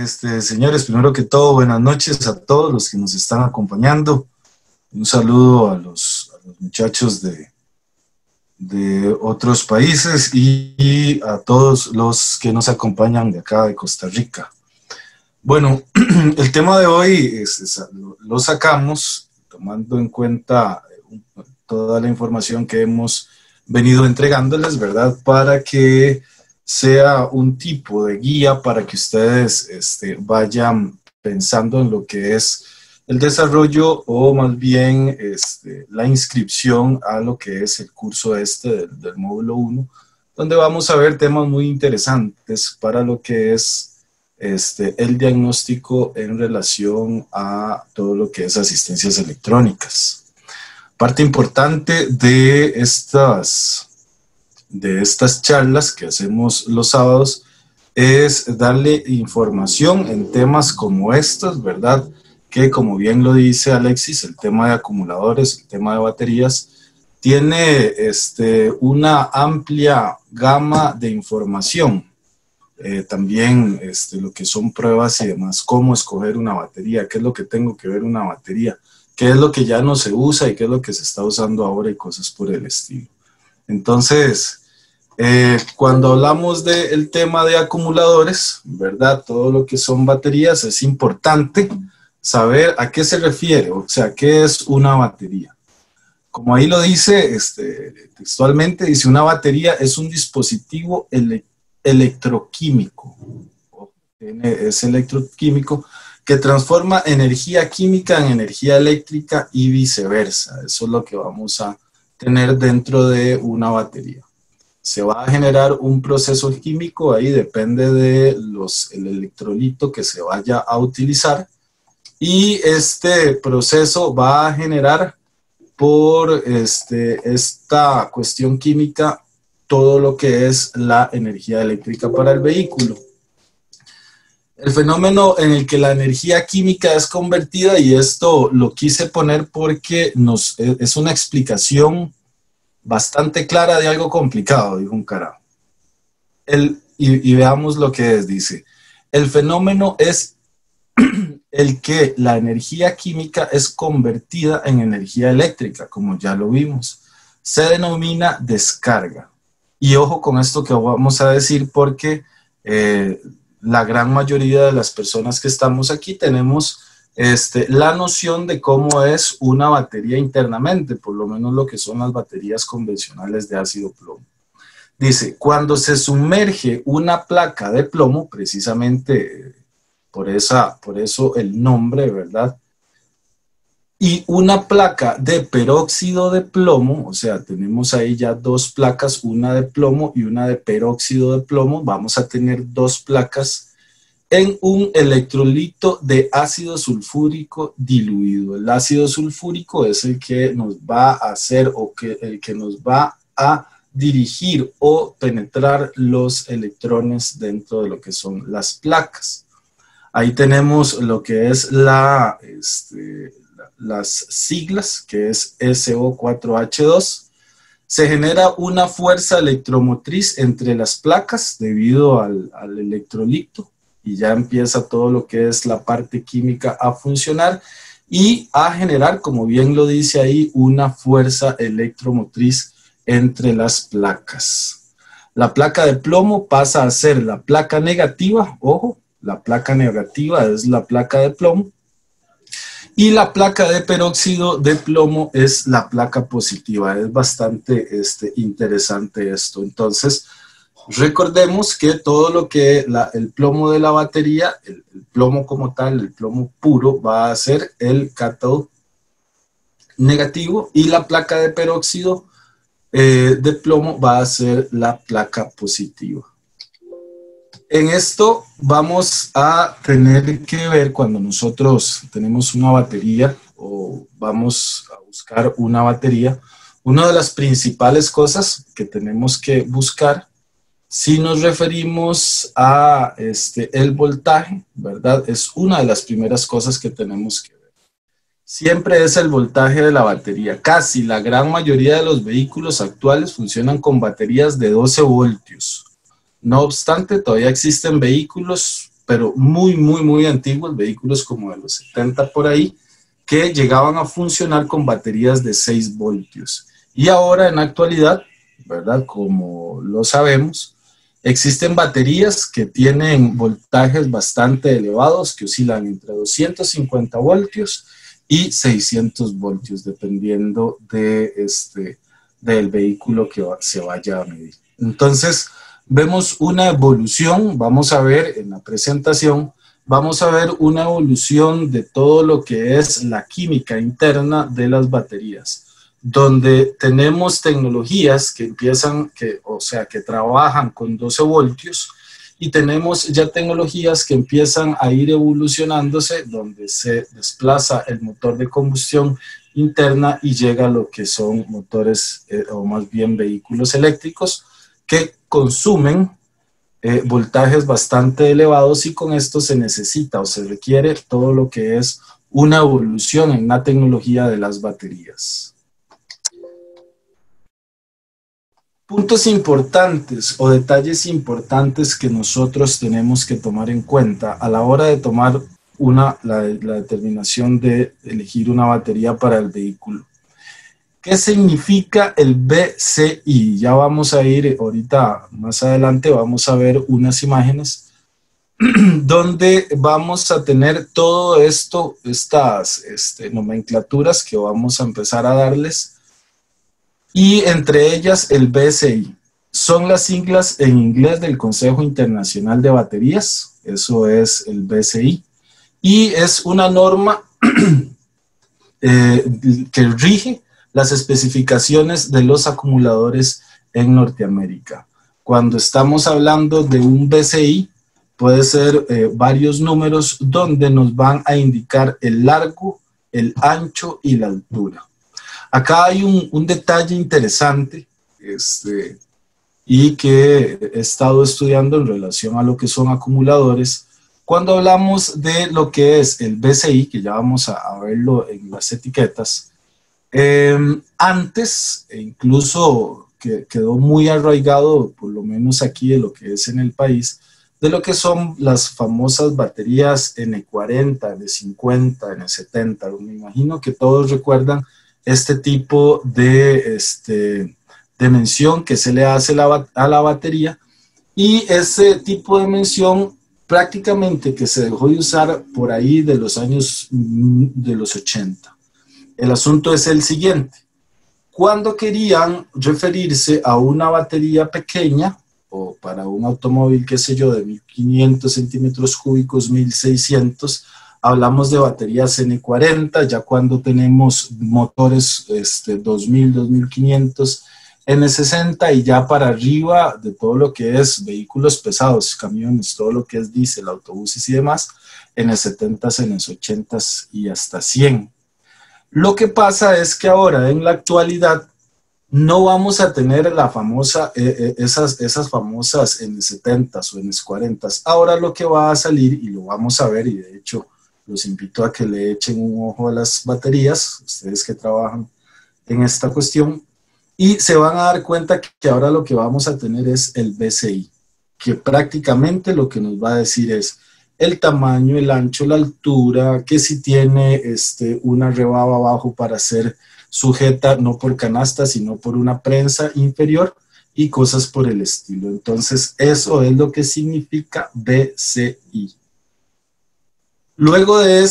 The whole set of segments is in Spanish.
Señores, primero que todo, buenas noches a todos los que nos están acompañando. Un saludo a los muchachos de otros países y a todos los que nos acompañan de acá de Costa Rica. Bueno, el tema de hoy lo sacamos tomando en cuenta toda la información que hemos venido entregándoles, ¿verdad? Para que sea un tipo de guía para que ustedes vayan pensando en lo que es el desarrollo o más bien la inscripción a lo que es el curso del módulo 1, donde vamos a ver temas muy interesantes para lo que es el diagnóstico en relación a todo lo que es asistencias electrónicas. Parte importante de estas charlas que hacemos los sábados es darle información en temas como estos, ¿verdad? Que como bien lo dice Alexis, el tema de acumuladores, el tema de baterías, tiene una amplia gama de información. También lo que son pruebas y demás, cómo escoger una batería, qué es lo que tengo que ver una batería, qué es lo que ya no se usa y qué es lo que se está usando ahora y cosas por el estilo. Entonces, cuando hablamos del tema de acumuladores, ¿verdad? Todo lo que son baterías, es importante saber a qué se refiere, o sea, qué es una batería. Como ahí lo dice textualmente, dice una batería es un dispositivo electroquímico, es electroquímico que transforma energía química en energía eléctrica y viceversa. Eso es lo que vamos a tener dentro de una batería. Se va a generar un proceso químico, ahí depende de el electrolito que se vaya a utilizar, y este proceso va a generar por esta cuestión química todo lo que es la energía eléctrica para el vehículo. El fenómeno en el que la energía química es convertida, y esto lo quise poner porque es una explicación bastante clara de algo complicado, dijo un carajo. Y veamos lo que dice. El fenómeno es el que la energía química es convertida en energía eléctrica, como ya lo vimos. Se denomina descarga. Y ojo con esto que vamos a decir, porque la gran mayoría de las personas que estamos aquí tenemos la noción de cómo es una batería internamente, por lo menos lo que son las baterías convencionales de ácido plomo. Dice, cuando se sumerge una placa de plomo, precisamente por eso el nombre, ¿verdad? Y una placa de peróxido de plomo, o sea, tenemos ahí ya dos placas, una de plomo y una de peróxido de plomo, vamos a tener dos placas en un electrolito de ácido sulfúrico diluido. El ácido sulfúrico es el que nos va a hacer el que nos va a dirigir o penetrar los electrones dentro de lo que son las placas. Ahí tenemos lo que es las siglas, que es SO4H2. Se genera una fuerza electromotriz entre las placas debido al electrolito, y ya empieza todo lo que es la parte química a funcionar y a generar, como bien lo dice ahí, una fuerza electromotriz entre las placas. La placa de plomo pasa a ser la placa negativa, ojo, la placa negativa es la placa de plomo, y la placa de peróxido de plomo es la placa positiva. Es bastante interesante esto. Entonces, recordemos que todo lo que el plomo de la batería, el plomo como tal, el plomo puro, va a ser el cátodo negativo, y la placa de peróxido de plomo va a ser la placa positiva. En esto vamos a tener que ver cuando nosotros tenemos una batería o vamos a buscar una batería, una de las principales cosas que tenemos que buscar, si nos referimos a el voltaje, ¿verdad? Es una de las primeras cosas que tenemos que ver. Siempre es el voltaje de la batería. Casi la gran mayoría de los vehículos actuales funcionan con baterías de 12 voltios. No obstante, todavía existen vehículos pero muy, muy, muy antiguos, vehículos como de los 70 por ahí, que llegaban a funcionar con baterías de 6 voltios. Y ahora en la actualidad, ¿verdad? Como lo sabemos, existen baterías que tienen voltajes bastante elevados, que oscilan entre 250 voltios y 600 voltios, dependiendo del vehículo que se vaya a medir. Entonces, vemos una evolución, vamos a ver en la presentación, vamos a ver una evolución de todo lo que es la química interna de las baterías, donde tenemos tecnologías que que trabajan con 12 voltios, y tenemos ya tecnologías que empiezan a ir evolucionándose, donde se desplaza el motor de combustión interna y llega a lo que son motores, o más bien vehículos eléctricos, que consumen voltajes bastante elevados, y con esto se necesita o se requiere todo lo que es una evolución en la tecnología de las baterías. Puntos importantes o detalles importantes que nosotros tenemos que tomar en cuenta a la hora de tomar la determinación de elegir una batería para el vehículo. ¿Qué significa el BCI? Ya vamos a ir ahorita, más adelante, vamos a ver unas imágenes donde vamos a tener todo esto, estas nomenclaturas que vamos a empezar a darles, y entre ellas el BCI. Son las siglas en inglés del Consejo Internacional de Baterías, eso es el BCI, y es una norma que rige las especificaciones de los acumuladores en Norteamérica. Cuando estamos hablando de un BCI, puede ser varios números donde nos van a indicar el largo, el ancho y la altura. Acá hay un detalle interesante y que he estado estudiando en relación a lo que son acumuladores. Cuando hablamos de lo que es el BCI, que ya vamos a verlo en las etiquetas, antes, incluso que quedó muy arraigado, por lo menos aquí de lo que es en el país, de lo que son las famosas baterías N40, N50, N70. Me imagino que todos recuerdan este tipo de mención que se le hace a la batería, y ese tipo de mención prácticamente que se dejó de usar por ahí de los años de los 80. El asunto es el siguiente: cuando querían referirse a una batería pequeña, o para un automóvil, qué sé yo, de 1500 centímetros cúbicos, 1600, hablamos de baterías N40. Ya cuando tenemos motores 2000, 2500, N60, y ya para arriba de todo lo que es vehículos pesados, camiones, todo lo que es diésel, autobuses y demás, N70, N80 y hasta 100. Lo que pasa es que ahora, en la actualidad, no vamos a tener la famosa, esas famosas N70 o N40. Ahora lo que va a salir, y lo vamos a ver, y de hecho los invito a que le echen un ojo a las baterías, ustedes que trabajan en esta cuestión, y se van a dar cuenta que ahora lo que vamos a tener es el BCI, que prácticamente lo que nos va a decir es el tamaño, el ancho, la altura, que si tiene una rebaba abajo para ser sujeta no por canasta, sino por una prensa inferior, y cosas por el estilo. Entonces, eso es lo que significa BCI. Luego de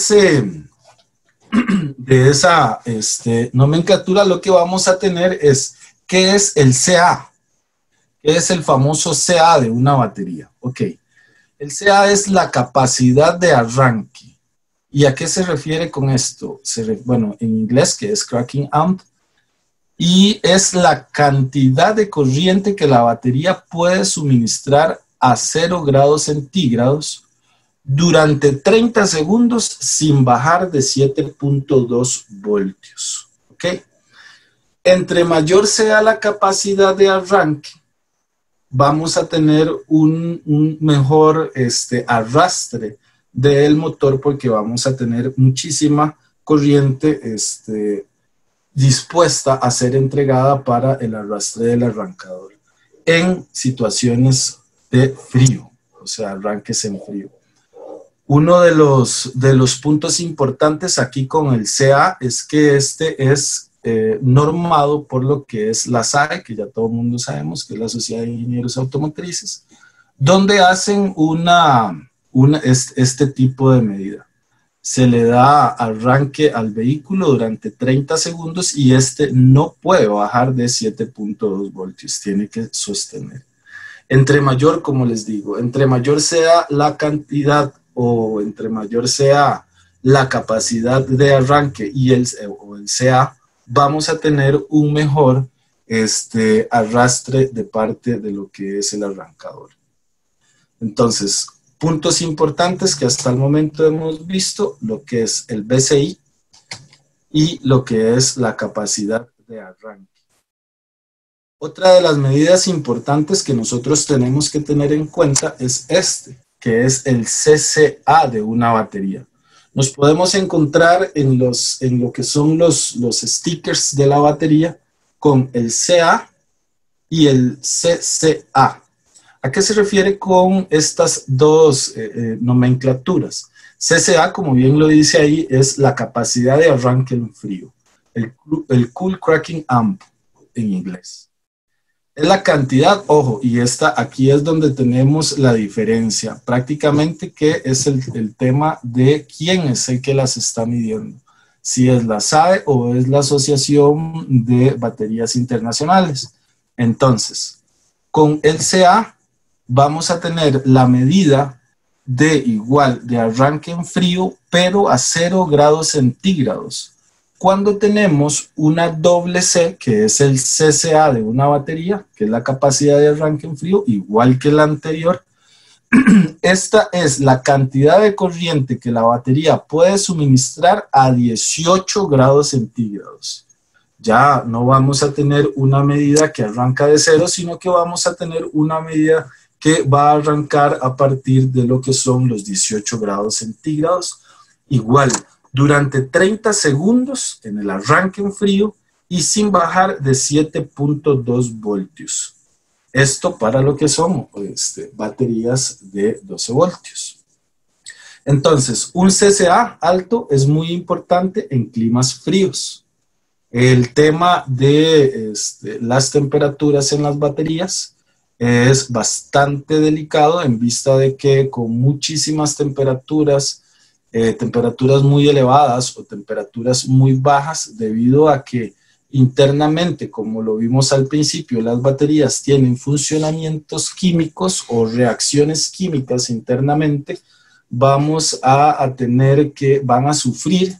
esa nomenclatura, lo que vamos a tener es ¿qué es el CA? ¿Qué es el famoso CA de una batería? Ok, el CA es la capacidad de arranque. ¿Y a qué se refiere con esto? Bueno, en inglés, que es cracking amp, y es la cantidad de corriente que la batería puede suministrar a 0 grados centígrados durante 30 segundos sin bajar de 7.2 voltios. ¿Ok? Entre mayor sea la capacidad de arranque, vamos a tener un mejor arrastre del motor, porque vamos a tener muchísima corriente dispuesta a ser entregada para el arrastre del arrancador en situaciones de frío, o sea, arranques en frío. Uno de los puntos importantes aquí con el CA es que este es normado por lo que es la SAE, que ya todo el mundo sabemos que es la Sociedad de Ingenieros Automotrices, donde hacen este tipo de medida. Se le da arranque al vehículo durante 30 segundos y este no puede bajar de 7.2 voltios, tiene que sostener. Entre mayor, como les digo, entre mayor sea la cantidad o entre mayor sea la capacidad de arranque y el CA, vamos a tener un mejor arrastre de parte de lo que es el arrancador. Entonces, puntos importantes que hasta el momento hemos visto, lo que es el BCI y lo que es la capacidad de arranque. Otra de las medidas importantes que nosotros tenemos que tener en cuenta es que es el CCA de una batería. Nos podemos encontrar en lo que son los stickers de la batería con el CA y el CCA. ¿A qué se refiere con estas dos nomenclaturas? CCA, como bien lo dice ahí, es la capacidad de arranque en frío, el Cool Cracking Amp en inglés. Es la cantidad, ojo, y aquí es donde tenemos la diferencia, prácticamente que es el tema de quién es el que las está midiendo, si es la SAE o es la Asociación de Baterías Internacionales. Entonces, con el CA vamos a tener la medida de arranque en frío, pero a 0 grados centígrados. Cuando tenemos una doble C, que es el CCA de una batería, que es la capacidad de arranque en frío, igual que la anterior, esta es la cantidad de corriente que la batería puede suministrar a 18 grados centígrados. Ya no vamos a tener una medida que arranca de 0, sino que vamos a tener una medida que va a arrancar a partir de lo que son los 18 grados centígrados. Igual, durante 30 segundos en el arranque en frío y sin bajar de 7.2 voltios. Esto para lo que son baterías de 12 voltios. Entonces, un CCA alto es muy importante en climas fríos. El tema de las temperaturas en las baterías es bastante delicado en vista de que con muchísimas temperaturas, temperaturas muy elevadas o temperaturas muy bajas, debido a que internamente, como lo vimos al principio, las baterías tienen funcionamientos químicos o reacciones químicas internamente, vamos a tener van a sufrir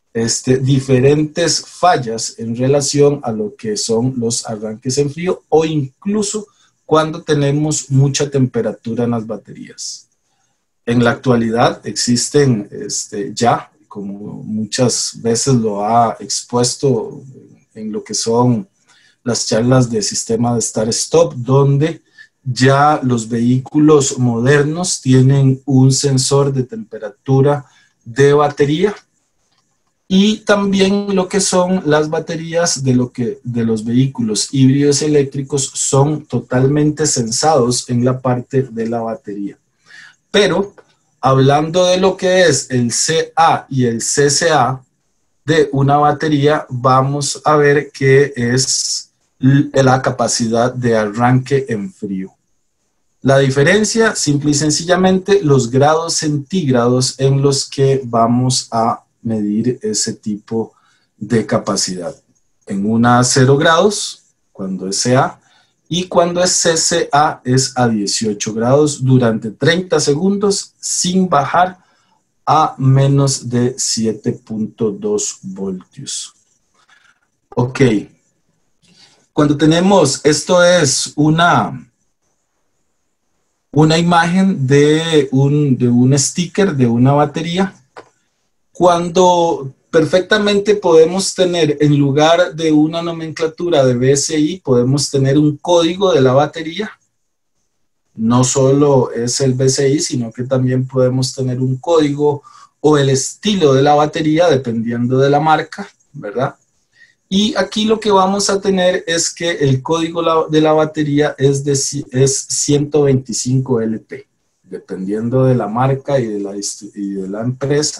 diferentes fallas en relación a lo que son los arranques en frío o incluso cuando tenemos mucha temperatura en las baterías. En la actualidad existen ya, como muchas veces lo ha expuesto en lo que son las charlas de sistema de start-stop, donde ya los vehículos modernos tienen un sensor de temperatura de batería y también lo que son las baterías de los vehículos híbridos eléctricos son totalmente sensados en la parte de la batería. Pero hablando de lo que es el CA y el CCA de una batería, vamos a ver que es la capacidad de arranque en frío. La diferencia, simple y sencillamente, los grados centígrados en los que vamos a medir ese tipo de capacidad. En una a 0 grados, cuando es CA, y cuando es CCA es a 18 grados durante 30 segundos sin bajar a menos de 7.2 voltios. Ok. Cuando tenemos, esto es una imagen de un sticker de una batería, cuando perfectamente podemos tener, en lugar de una nomenclatura de BSI, podemos tener un código de la batería. No solo es el BSI, sino que también podemos tener un código o el estilo de la batería, dependiendo de la marca, ¿verdad? Y aquí lo que vamos a tener es que el código de la batería es 125 LP. dependiendo de la marca y de la empresa,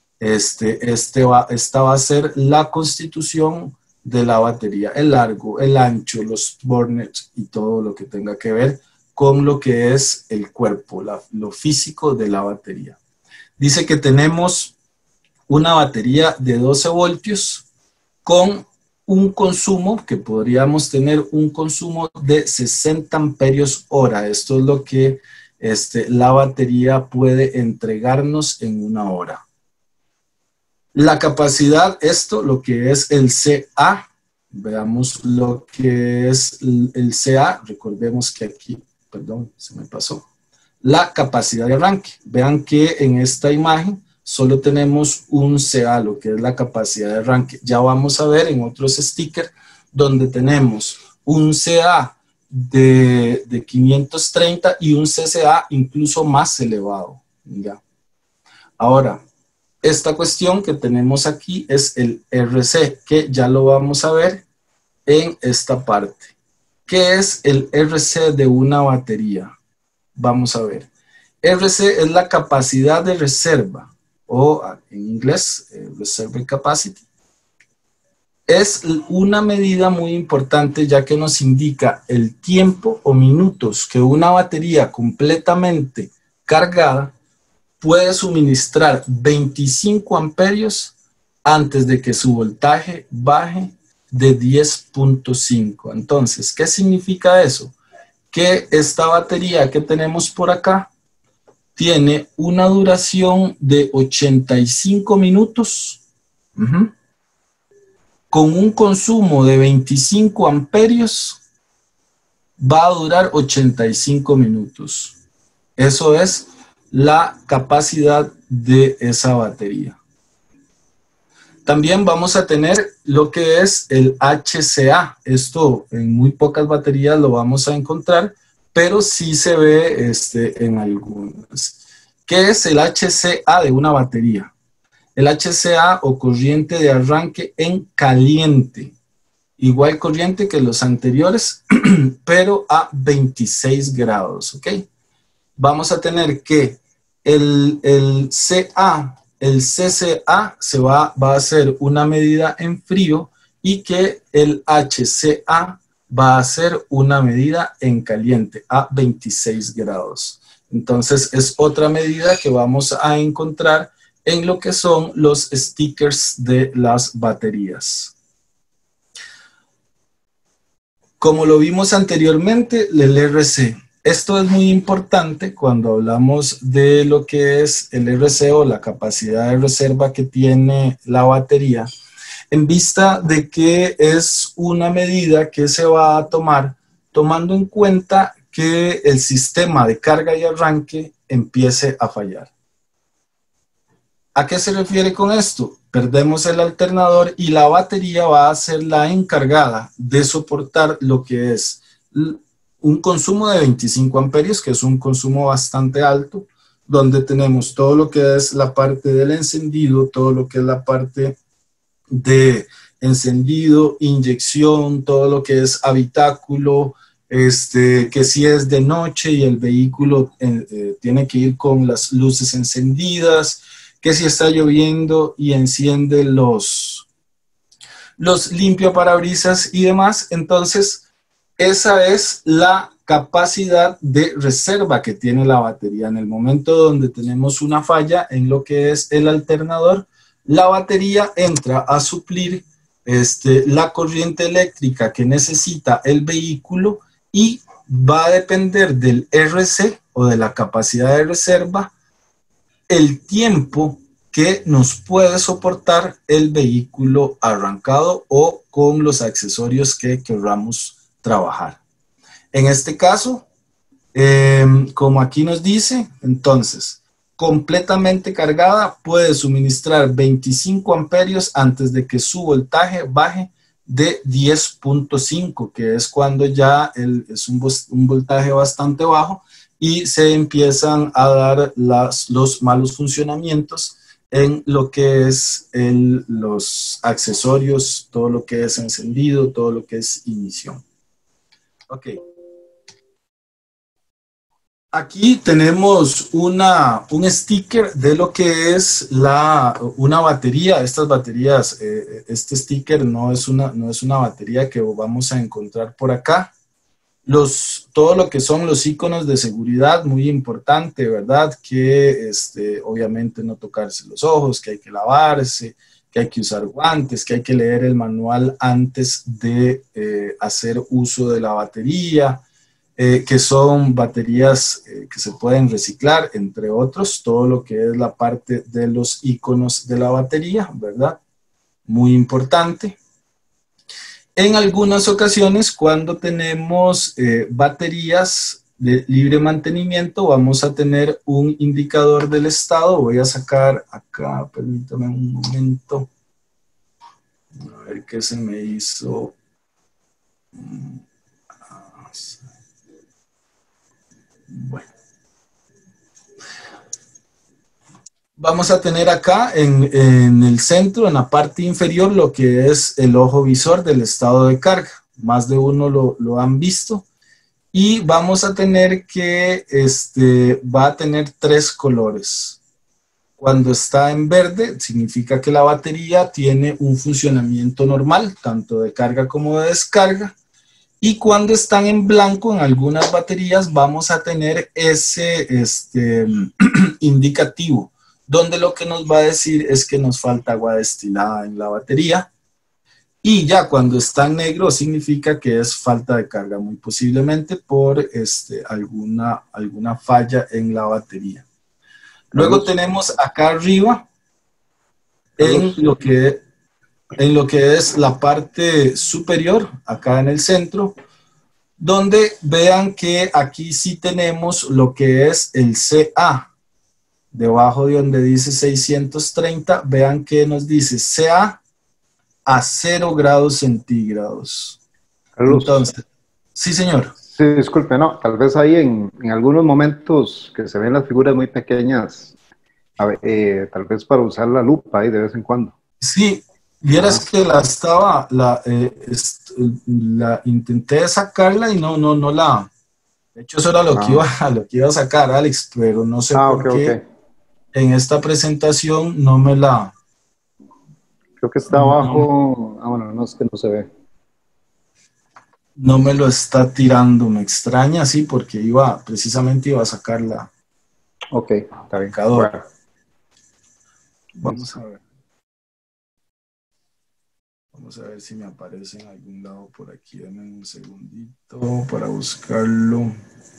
esta va a ser la constitución de la batería, el largo, el ancho, los burners y todo lo que tenga que ver con lo que es el cuerpo, lo físico de la batería. Dice que tenemos una batería de 12 voltios con un consumo, que podríamos tener un consumo de 60 amperios hora. Esto es lo que la batería puede entregarnos en una hora. La capacidad, lo que es el CA, veamos lo que es el CA, recordemos que aquí, perdón, se me pasó, la capacidad de arranque. Vean que en esta imagen solo tenemos un CA, lo que es la capacidad de arranque. Ya vamos a ver en otros stickers donde tenemos un CA de 530 y un CCA incluso más elevado. ¿Ya? Ahora, esta cuestión que tenemos aquí es el RC, que ya lo vamos a ver en esta parte. ¿Qué es el RC de una batería? Vamos a ver. RC es la capacidad de reserva, o en inglés, Reserve Capacity. Es una medida muy importante ya que nos indica el tiempo o minutos que una batería completamente cargada puede suministrar 25 amperios antes de que su voltaje baje de 10.5. Entonces, ¿qué significa eso? Que esta batería que tenemos por acá tiene una duración de 85 minutos con un consumo de 25 amperios, va a durar 85 minutos. Eso es la capacidad de esa batería. También vamos a tener lo que es el HCA. Esto en muy pocas baterías lo vamos a encontrar, pero sí se ve en algunas. ¿Qué es el HCA de una batería? El HCA o corriente de arranque en caliente. Igual corriente que los anteriores, pero a 26 grados, ¿ok? Vamos a tener que el CA, el CCA va a hacer una medida en frío y que el HCA va a ser una medida en caliente a 26 grados. Entonces es otra medida que vamos a encontrar en lo que son los stickers de las baterías. Como lo vimos anteriormente, el RC. Esto es muy importante cuando hablamos de lo que es el RC o la capacidad de reserva que tiene la batería, en vista de que es una medida que se va a tomar tomando en cuenta que el sistema de carga y arranque empiece a fallar. ¿A qué se refiere con esto? Perdemos el alternador y la batería va a ser la encargada de soportar lo que es un consumo de 25 amperios, que es un consumo bastante alto, donde tenemos todo lo que es la parte del encendido, todo lo que es la parte de encendido, inyección, todo lo que es habitáculo, que si es de noche y el vehículo tiene que ir con las luces encendidas, que si está lloviendo y enciende los limpiaparabrisas y demás. Entonces, esa es la capacidad de reserva que tiene la batería. En el momento donde tenemos una falla en lo que es el alternador, la batería entra a suplir la corriente eléctrica que necesita el vehículo y va a depender del RC o de la capacidad de reserva el tiempo que nos puede soportar el vehículo arrancado o con los accesorios que queramos trabajar. En este caso, como aquí nos dice, entonces, completamente cargada puede suministrar 25 amperios antes de que su voltaje baje de 10.5, que es cuando ya es un voltaje bastante bajo y se empiezan a dar los malos funcionamientos en lo que es los accesorios, todo lo que es encendido, todo lo que es ignición. Ok. Aquí tenemos un sticker de lo que es una batería. Estas baterías, este sticker no es una batería que vamos a encontrar por acá. Todo lo que son los iconos de seguridad, muy importante, ¿verdad? Que obviamente no tocarse los ojos, que hay que lavarse, que hay que usar guantes, que hay que leer el manual antes de hacer uso de la batería, que son baterías que se pueden reciclar, entre otros, todo lo que es la parte de los iconos de la batería, ¿verdad? Muy importante. En algunas ocasiones, cuando tenemos baterías de libre mantenimiento, vamos a tener un indicador del estado. Voy a sacar acá, permítame un momento. A ver qué se me hizo. Bueno. Vamos a tener acá en el centro, en la parte inferior, lo que es el ojo visor del estado de carga. Más de uno lo han visto. Y vamos a tener que, va a tener 3 colores. Cuando está en verde, significa que la batería tiene un funcionamiento normal, tanto de carga como de descarga. Y cuando están en blanco, en algunas baterías, vamos a tener ese indicativo, donde lo que nos va a decir es que nos falta agua destilada en la batería. Y ya cuando está en negro significa que es falta de carga, muy posiblemente por alguna falla en la batería. Luego tenemos acá arriba, en lo que es la parte superior, acá en el centro, donde vean que aquí sí tenemos lo que es el CA. Debajo de donde dice 630, vean que nos dice CA a 0 grados centígrados. Carlos. Entonces, sí, señor. Sí, disculpe, no, tal vez ahí en algunos momentos que se ven las figuras muy pequeñas, tal vez para usar la lupa ahí de vez en cuando. Sí, vieras que la intenté sacarla y no la... De hecho, eso era lo que iba a sacar, Alex, pero no sé por qué en esta presentación no me la... Creo que está abajo. Bueno, no, es que no se ve. No me lo está tirando, me extraña, sí, porque precisamente iba a sacarla. Ok, está bien. Bueno. Vamos a ver. Vamos a ver si me aparece en algún lado por aquí. Dame un segundito para buscarlo.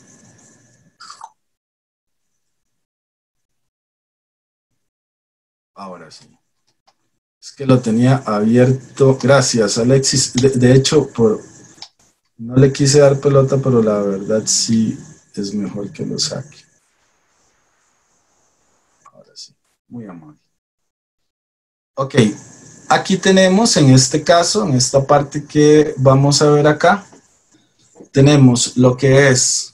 Ahora sí. Es que lo tenía abierto. Gracias, Alexis. De hecho, no le quise dar pelota, pero la verdad sí es mejor que lo saque. Ahora sí. Muy amable. Ok. Aquí tenemos, en este caso, en esta parte que vamos a ver acá, tenemos lo que es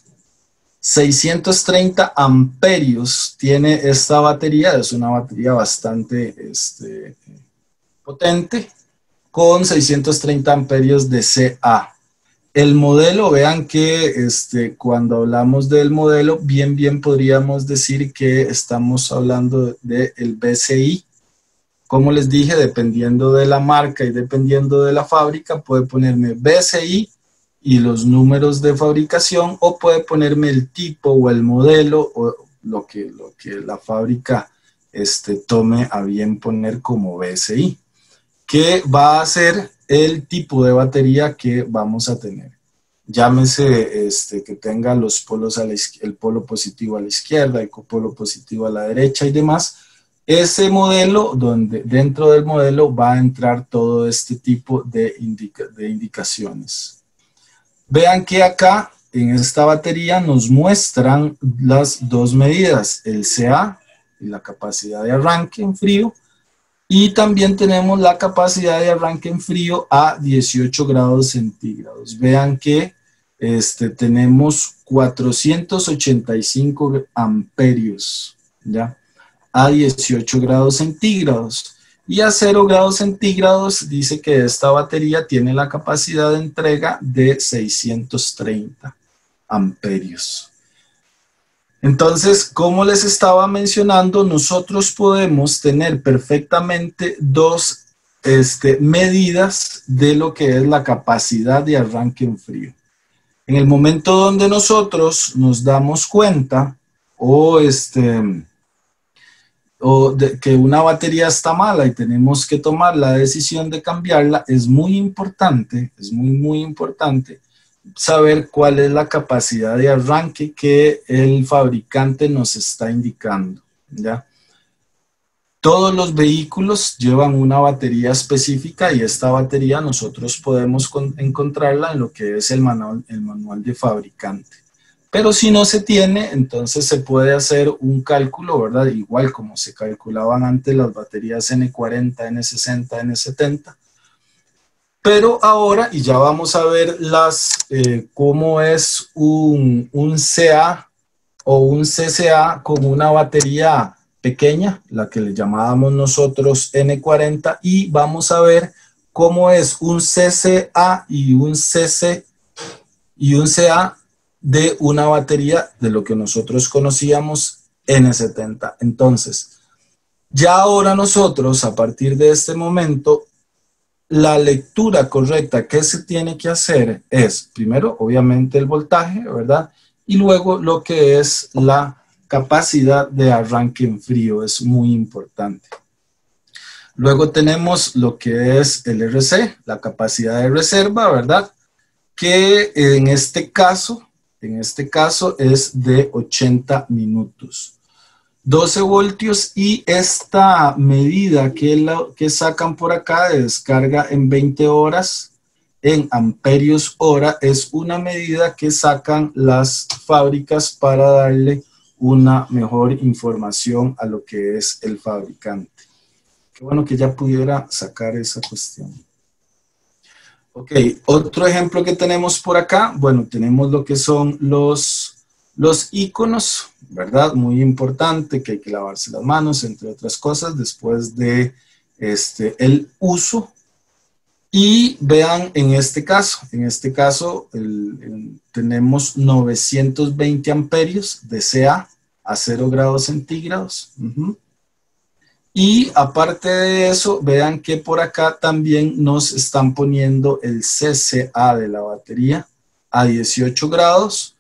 630 amperios tiene esta batería. Es una batería bastante potente, con 630 amperios de CA. El modelo, vean que cuando hablamos del modelo, bien podríamos decir que estamos hablando del BCI. Como les dije, dependiendo de la marca y dependiendo de la fábrica, puede ponerme BCI y los números de fabricación, o puede ponerme el tipo o el modelo o lo que la fábrica tome a bien poner como BCI, que va a ser el tipo de batería que vamos a tener. Llámese que tenga los polos el polo positivo a la izquierda, el polo positivo a la derecha y demás. Ese modelo, donde dentro del modelo va a entrar todo este tipo de indicaciones. Vean que acá en esta batería nos muestran las 2 medidas, el CA y la capacidad de arranque en frío, y también tenemos la capacidad de arranque en frío a 18 grados centígrados. Vean que tenemos 485 amperios, ¿ya? A 18 grados centígrados. Y a 0 grados centígrados dice que esta batería tiene la capacidad de entrega de 630 amperios. Entonces, como les estaba mencionando, nosotros podemos tener perfectamente dos medidas de lo que es la capacidad de arranque en frío. En el momento donde nosotros nos damos cuenta que una batería está mala y tenemos que tomar la decisión de cambiarla, es muy importante saber cuál es la capacidad de arranque que el fabricante nos está indicando, ¿ya? Todos los vehículos llevan una batería específica y esta batería nosotros podemos encontrarla en lo que es el manual de fabricante. Pero si no se tiene, entonces se puede hacer un cálculo, ¿verdad? Igual como se calculaban antes las baterías N40, N60, N70. Pero ahora, y ya vamos a ver cómo es un CA o un CCA con una batería pequeña, la que le llamábamos nosotros N40, y vamos a ver cómo es un CCA y un CA de una batería de lo que nosotros conocíamos N70. Entonces, ya ahora nosotros, a partir de este momento, la lectura correcta que se tiene que hacer es, primero, obviamente el voltaje, ¿verdad? Y luego lo que es la capacidad de arranque en frío, es muy importante. Luego tenemos lo que es el RC, la capacidad de reserva, ¿verdad? Que en este caso es de 80 minutos. 12 voltios, y esta medida que sacan por acá de descarga en 20 horas en amperios hora es una medida que sacan las fábricas para darle una mejor información a lo que es el fabricante. Qué bueno que ya pudiera sacar esa cuestión. Ok, otro ejemplo que tenemos por acá, bueno, tenemos lo que son los iconos, ¿verdad? Muy importante, que hay que lavarse las manos, entre otras cosas, después de el uso. Y vean en este caso tenemos 920 amperios de CA a 0 grados centígrados. Y aparte de eso, vean que por acá también nos están poniendo el CCA de la batería a 18 grados,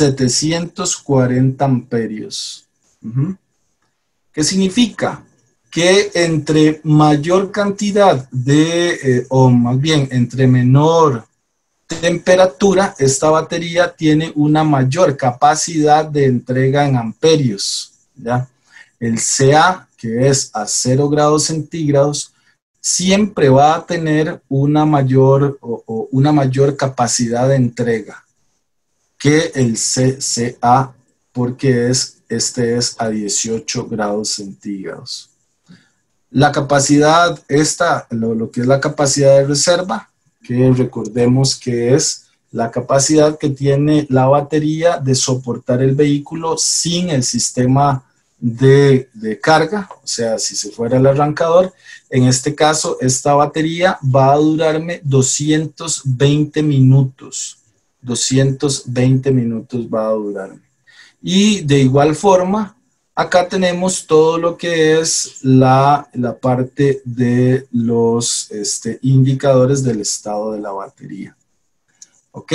740 amperios. ¿Qué significa? Que entre mayor cantidad o más bien entre menor temperatura, esta batería tiene una mayor capacidad de entrega en amperios, ¿ya? El CA, que es a 0 grados centígrados, siempre va a tener una mayor capacidad de entrega que el CCA, porque este es a 18 grados centígrados. La capacidad, lo que es la capacidad de reserva, que recordemos que es la capacidad que tiene la batería de soportar el vehículo sin el sistema de carga, o sea, si se fuera el arrancador. En este caso, esta batería va a durarme 220 minutos. 220 minutos va a durarme. Y de igual forma, acá tenemos todo lo que es la parte de los indicadores del estado de la batería. ¿Ok?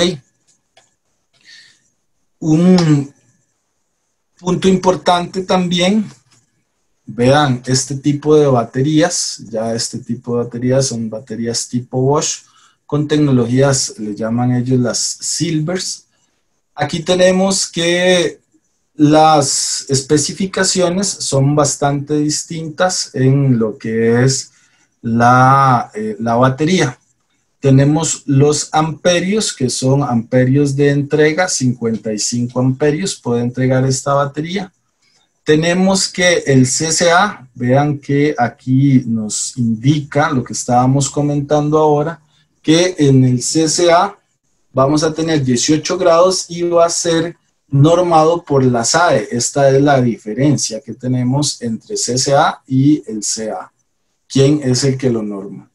Un punto importante también, vean este tipo de baterías, son baterías tipo Bosch, con tecnologías, le llaman ellos las Silvers. Aquí tenemos que las especificaciones son bastante distintas en lo que es la batería. Tenemos los amperios, que son amperios de entrega, 55 amperios puede entregar esta batería. Tenemos que el CCA, vean que aquí nos indica lo que estábamos comentando ahora, que en el CCA vamos a tener 18 grados y va a ser normado por la SAE. Esta es la diferencia que tenemos entre CCA y el CA. ¿Quién es el que lo norma?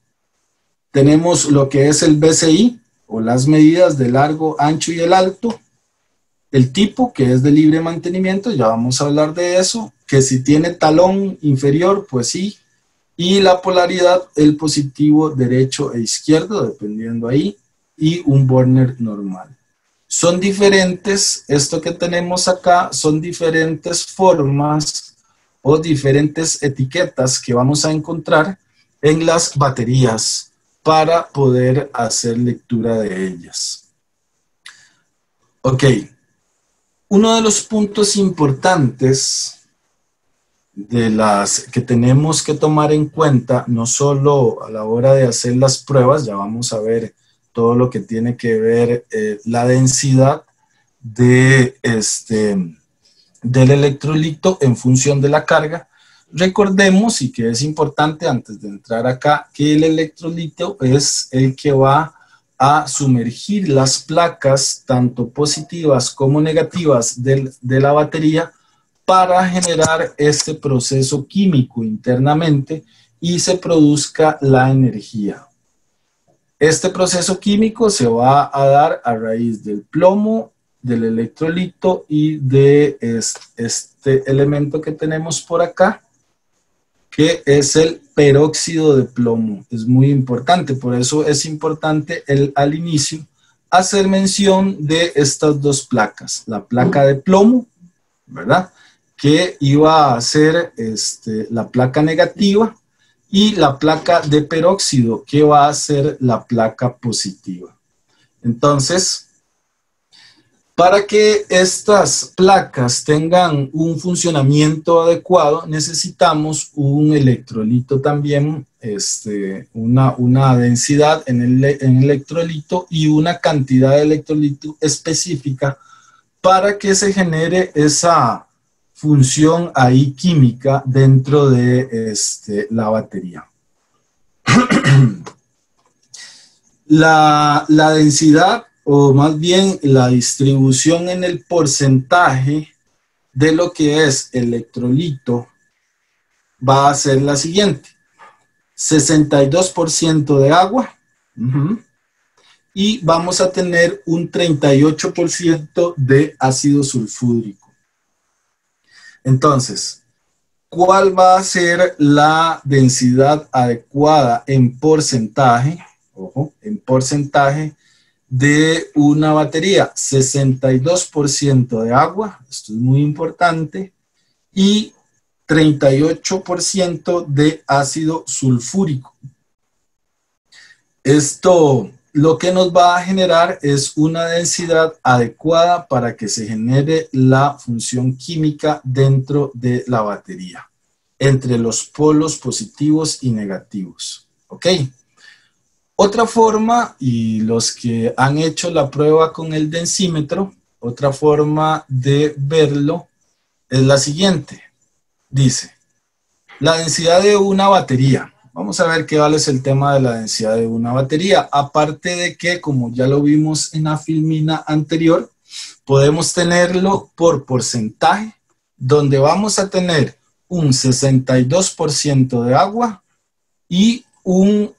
Tenemos lo que es el BCI, o las medidas de largo, ancho y el alto. el tipo, que es de libre mantenimiento, ya vamos a hablar de eso, que si tiene talón inferior, pues sí, y la polaridad, el positivo derecho e izquierdo, dependiendo ahí, y un burner normal. Son diferentes, esto que tenemos acá, son diferentes formas o diferentes etiquetas que vamos a encontrar en las baterías para poder hacer lectura de ellas. Ok, uno de los puntos importantes de las que tenemos que tomar en cuenta, no solo a la hora de hacer las pruebas, ya vamos a ver todo lo que tiene que ver la densidad del electrolito en función de la carga. Recordemos, y que es importante antes de entrar acá, que el electrolito es el que va a sumergir las placas, tanto positivas como negativas de la batería, para generar este proceso químico internamente y se produzca la energía. Este proceso químico se va a dar a raíz del plomo, del electrolito y de este elemento que tenemos por acá, que es el peróxido de plomo. Es muy importante, por eso es importante al inicio hacer mención de estas dos placas. La placa de plomo, ¿verdad?, que iba a ser la placa negativa, y la placa de peróxido, que va a ser la placa positiva. Entonces, para que estas placas tengan un funcionamiento adecuado, necesitamos un electrolito también, una densidad en el electrolito y una cantidad de electrolito específica para que se genere esa función ahí química dentro de la batería. La densidad, o más bien la distribución en el porcentaje de lo que es electrolito, va a ser la siguiente: 62% de agua, y vamos a tener un 38% de ácido sulfúrico. Entonces, ¿cuál va a ser la densidad adecuada en porcentaje? Ojo, en porcentaje de una batería. 62% de agua, esto es muy importante, y 38% de ácido sulfúrico. Esto lo que nos va a generar es una densidad adecuada para que se genere la función química dentro de la batería, entre los polos positivos y negativos. ¿Ok? Otra forma, y los que han hecho la prueba con el densímetro, otra forma de verlo es la siguiente. Dice, la densidad de una batería. Vamos a ver qué vale es el tema de la densidad de una batería. Aparte de que, como ya lo vimos en la filmina anterior, podemos tenerlo por porcentaje, donde vamos a tener un 62% de agua y un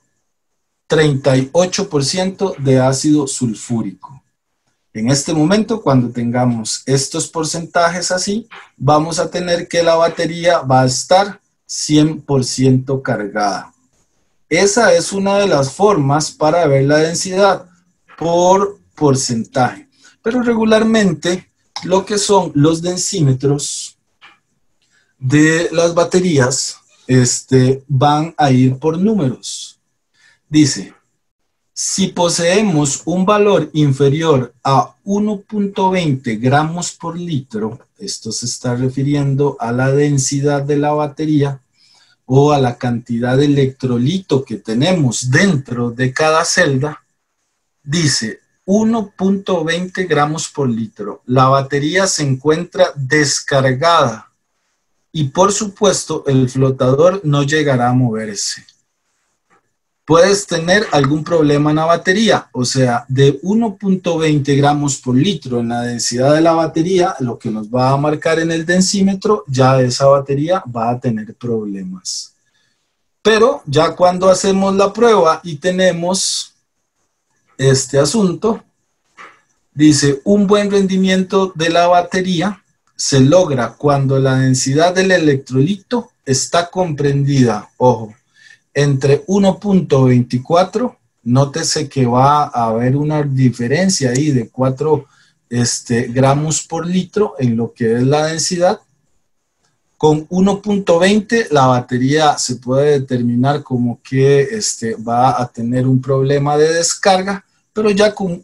38% de ácido sulfúrico. En este momento, cuando tengamos estos porcentajes así, vamos a tener que la batería va a estar 100% cargada. Esa es una de las formas para ver la densidad por porcentaje. Pero regularmente, lo que son los densímetros de las baterías van a ir por números. Dice, si poseemos un valor inferior a 1.20 gramos por litro, esto se está refiriendo a la densidad de la batería o a la cantidad de electrolito que tenemos dentro de cada celda, dice 1.20 gramos por litro. La batería se encuentra descargada y por supuesto el flotador no llegará a moverse. Puedes tener algún problema en la batería, o sea, de 1.20 gramos por litro en la densidad de la batería, lo que nos va a marcar en el densímetro, ya esa batería va a tener problemas. Pero ya cuando hacemos la prueba y tenemos este asunto, Dice, un buen rendimiento de la batería se logra cuando la densidad del electrolito está comprendida, ojo, entre 1.24, nótese que va a haber una diferencia ahí de 4 gramos por litro en lo que es la densidad. Con 1.20 la batería se puede determinar como que va a tener un problema de descarga, pero ya con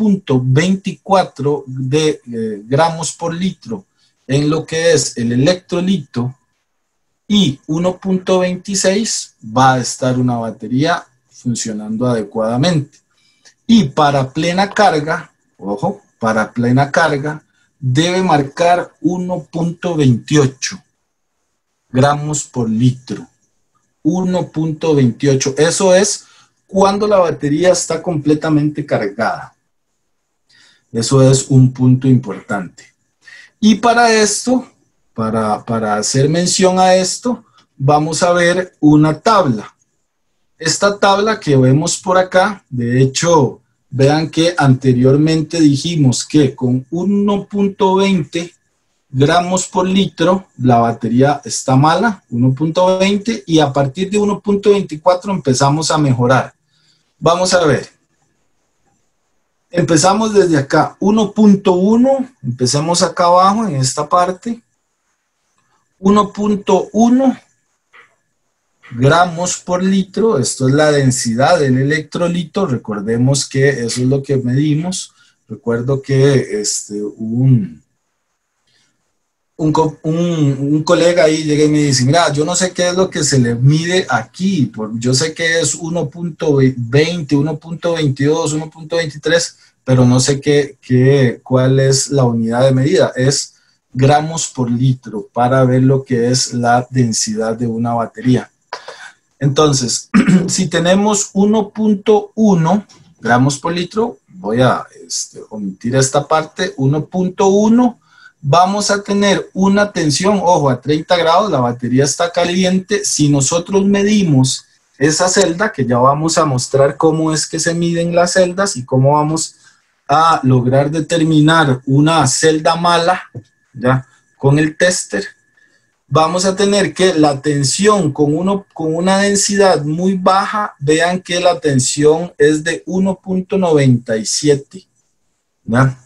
1.24 de gramos por litro en lo que es el electrolito y 1.26 va a estar una batería funcionando adecuadamente. Y para plena carga, ojo, para plena carga debe marcar 1.28 gramos por litro. 1.28. Eso es cuando la batería está completamente cargada. Eso es un punto importante. Y para esto, para hacer mención a esto, vamos a ver una tabla. Esta tabla que vemos por acá, de hecho, vean que anteriormente dijimos que con 1.20 gramos por litro la batería está mala, 1.20, y a partir de 1.24 empezamos a mejorar. Vamos a ver. Empezamos desde acá, 1.1, empecemos acá abajo en esta parte, 1.1 gramos por litro, esto es la densidad del electrolito, recordemos que eso es lo que medimos. Recuerdo que un colega ahí llega y me dice, mira, yo no sé qué es lo que se le mide aquí, yo sé que es 1.20, 1.22, 1.23, pero no sé cuál es la unidad de medida, es gramos por litro para ver lo que es la densidad de una batería. Entonces, si tenemos 1.1 gramos por litro, voy a omitir esta parte, 1.1, vamos a tener una tensión, ojo, a 30 grados, la batería está caliente. Si nosotros medimos esa celda, que ya vamos a mostrar cómo es que se miden las celdas y cómo vamos a lograr determinar una celda mala, ya, con el tester, vamos a tener que la tensión con una densidad muy baja, vean que la tensión es de 1.97, ¿ya?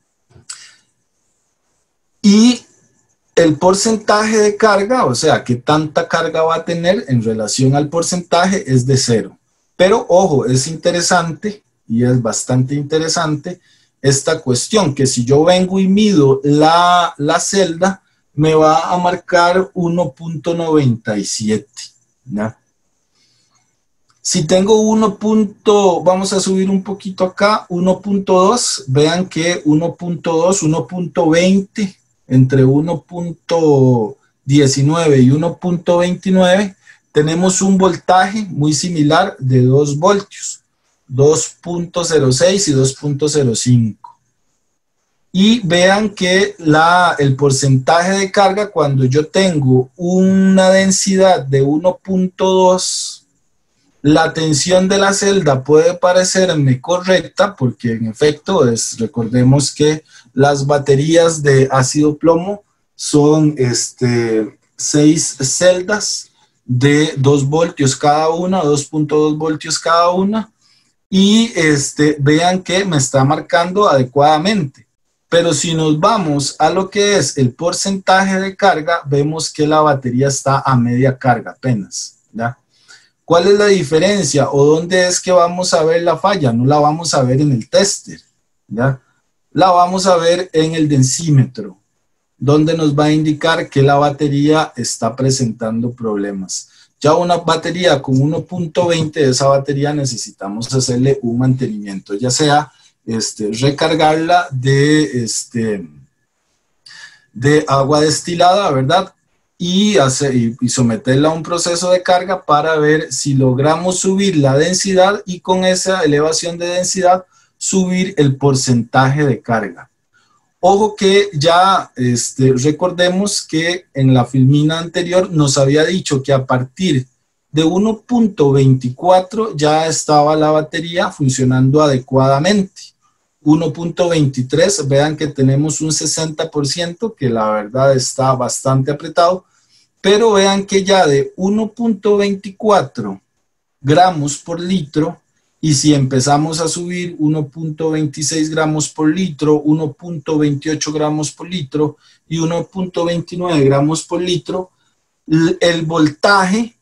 Y el porcentaje de carga, o sea, qué tanta carga va a tener en relación al porcentaje, es de 0. Pero, ojo, es interesante, y es bastante interesante, esta cuestión, que si yo vengo y mido la celda, me va a marcar 1.97, ¿ya? Si tengo vamos a subir un poquito acá, 1.2, vean que 1.2, 1.20, entre 1.19 y 1.29, tenemos un voltaje muy similar de 2 voltios, 2.06 y 2.05. Y vean que el porcentaje de carga, cuando yo tengo una densidad de 1.2, la tensión de la celda puede parecerme correcta, porque en efecto, recordemos que las baterías de ácido plomo son 6 celdas de 2 voltios cada una, 2.2 voltios cada una, y vean que me está marcando adecuadamente. Pero si nos vamos a lo que es el porcentaje de carga, vemos que la batería está a media carga apenas, ¿ya? ¿Cuál es la diferencia o dónde es que vamos a ver la falla? No la vamos a ver en el tester, ¿ya? La vamos a ver en el densímetro, donde nos va a indicar que la batería está presentando problemas. Ya una batería con 1.20 de esa batería necesitamos hacerle un mantenimiento, ya sea recargarla de agua destilada, ¿verdad? Y someterla a un proceso de carga para ver si logramos subir la densidad y con esa elevación de densidad subir el porcentaje de carga. Ojo que ya recordemos que en la filmina anterior nos había dicho que a partir de 1.24 ya estaba la batería funcionando adecuadamente. 1.23, vean que tenemos un 60%, que la verdad está bastante apretado, pero vean que ya de 1.24 gramos por litro, y si empezamos a subir 1.26 gramos por litro, 1.28 gramos por litro y 1.29 gramos por litro, el voltaje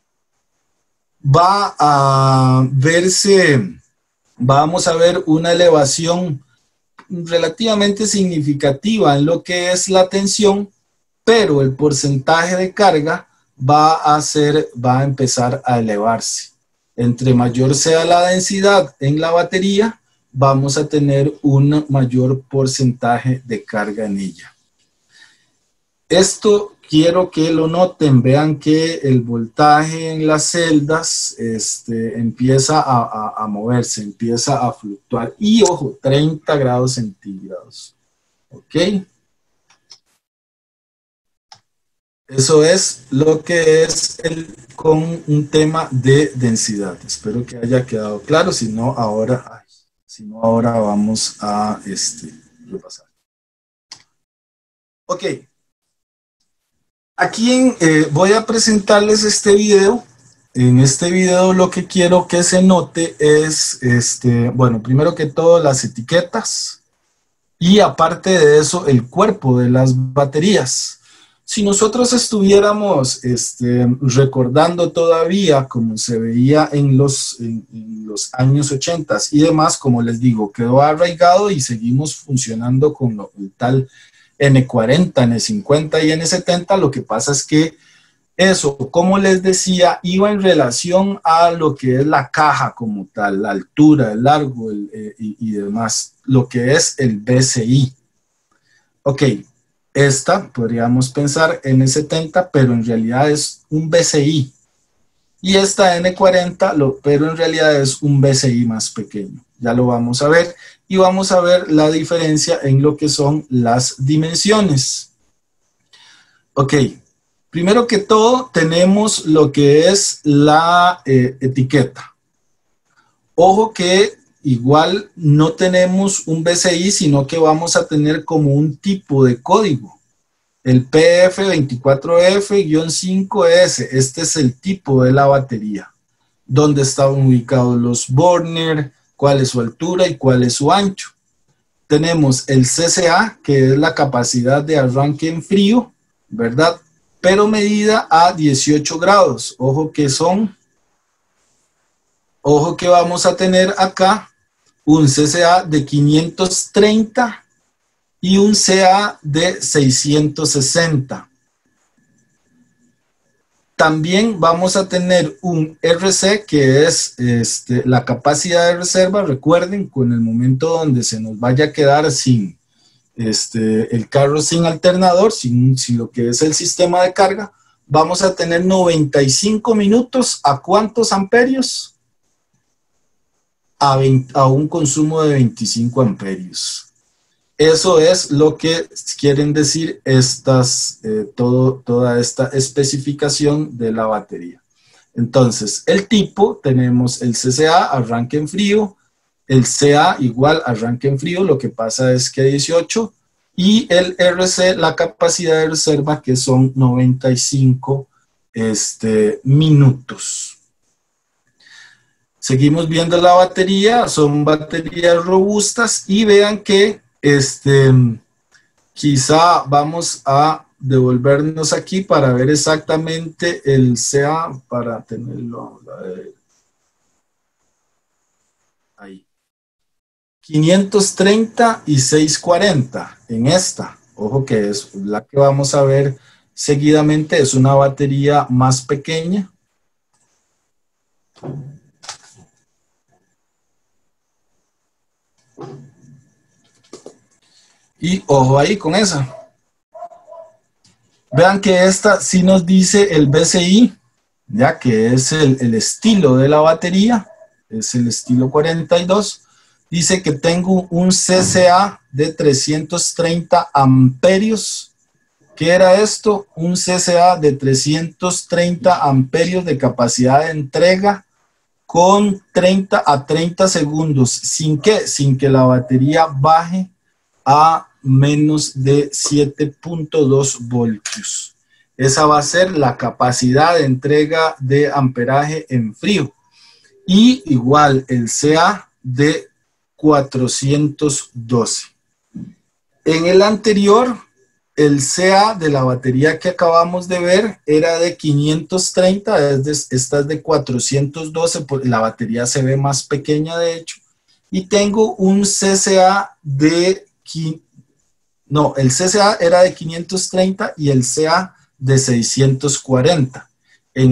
va a verse, vamos a ver una elevación relativamente significativa en lo que es la tensión, pero el porcentaje de carga va a empezar a elevarse. Entre mayor sea la densidad en la batería, vamos a tener un mayor porcentaje de carga en ella. Esto quiero que lo noten, vean que el voltaje en las celdas empieza a moverse, empieza a fluctuar. Y ojo, 30 grados centígrados. ¿Ok? Eso es lo que es con un tema de densidad. Espero que haya quedado claro, si no ahora vamos a repasar. Ok. Aquí voy a presentarles este video. En este video lo que quiero que se note es, bueno, primero que todo las etiquetas y aparte de eso el cuerpo de las baterías. Si nosotros estuviéramos recordando todavía como se veía en los años 80 y demás, como les digo, quedó arraigado y seguimos funcionando con el tal N40, N50 y N70, lo que pasa es que eso, como les decía, iba en relación a lo que es la caja como tal, la altura, el largo y demás, lo que es el BCI. Ok. Esta podríamos pensar N70, pero en realidad es un BCI. Y esta N40, pero en realidad es un BCI más pequeño. Ya lo vamos a ver. Y vamos a ver la diferencia en lo que son las dimensiones. Ok. Primero que todo, tenemos lo que es la etiqueta. Ojo que igual no tenemos un BCI, sino que vamos a tener como un tipo de código. El PF24F-5S, este es el tipo de la batería. Donde están ubicados los burner, cuál es su altura y cuál es su ancho. Tenemos el CCA, que es la capacidad de arranque en frío, ¿verdad? Pero medida a 18 grados. Ojo que vamos a tener acá un CCA de 530 y un CA de 660. También vamos a tener un RC, que es la capacidad de reserva. Recuerden, con el momento donde se nos vaya a quedar sin el carro sin alternador, sin lo que es el sistema de carga, vamos a tener 95 minutos. ¿A cuántos amperios? A un consumo de 25 amperios. Eso es lo que quieren decir toda esta especificación de la batería. Entonces, el tipo, tenemos el CCA, arranque en frío, el CA igual arranque en frío, lo que pasa es que 18, y el RC, la capacidad de reserva, que son 95 minutos. Seguimos viendo la batería, son baterías robustas y vean que quizá vamos a devolvernos aquí para ver exactamente el CA para tenerlo ahí. 530 y 640 en esta. Ojo que es la que vamos a ver seguidamente, es una batería más pequeña. Y ojo ahí con esa. Vean que esta sí nos dice el BCI, ya que es el estilo de la batería, es el estilo 42. Dice que tengo un CCA de 330 amperios. ¿Qué era esto? Un CCA de 330 amperios de capacidad de entrega con 30 a 30 segundos. ¿Sin qué? Sin que la batería baje a menos de 7.2 voltios. Esa va a ser la capacidad de entrega de amperaje en frío. Y igual el CA de 412. En el anterior, el CA de la batería que acabamos de ver era de 530, esta es de 412, la batería se ve más pequeña de hecho. Y tengo un CCA de, no, el CCA era de 530 y el CA de 640. En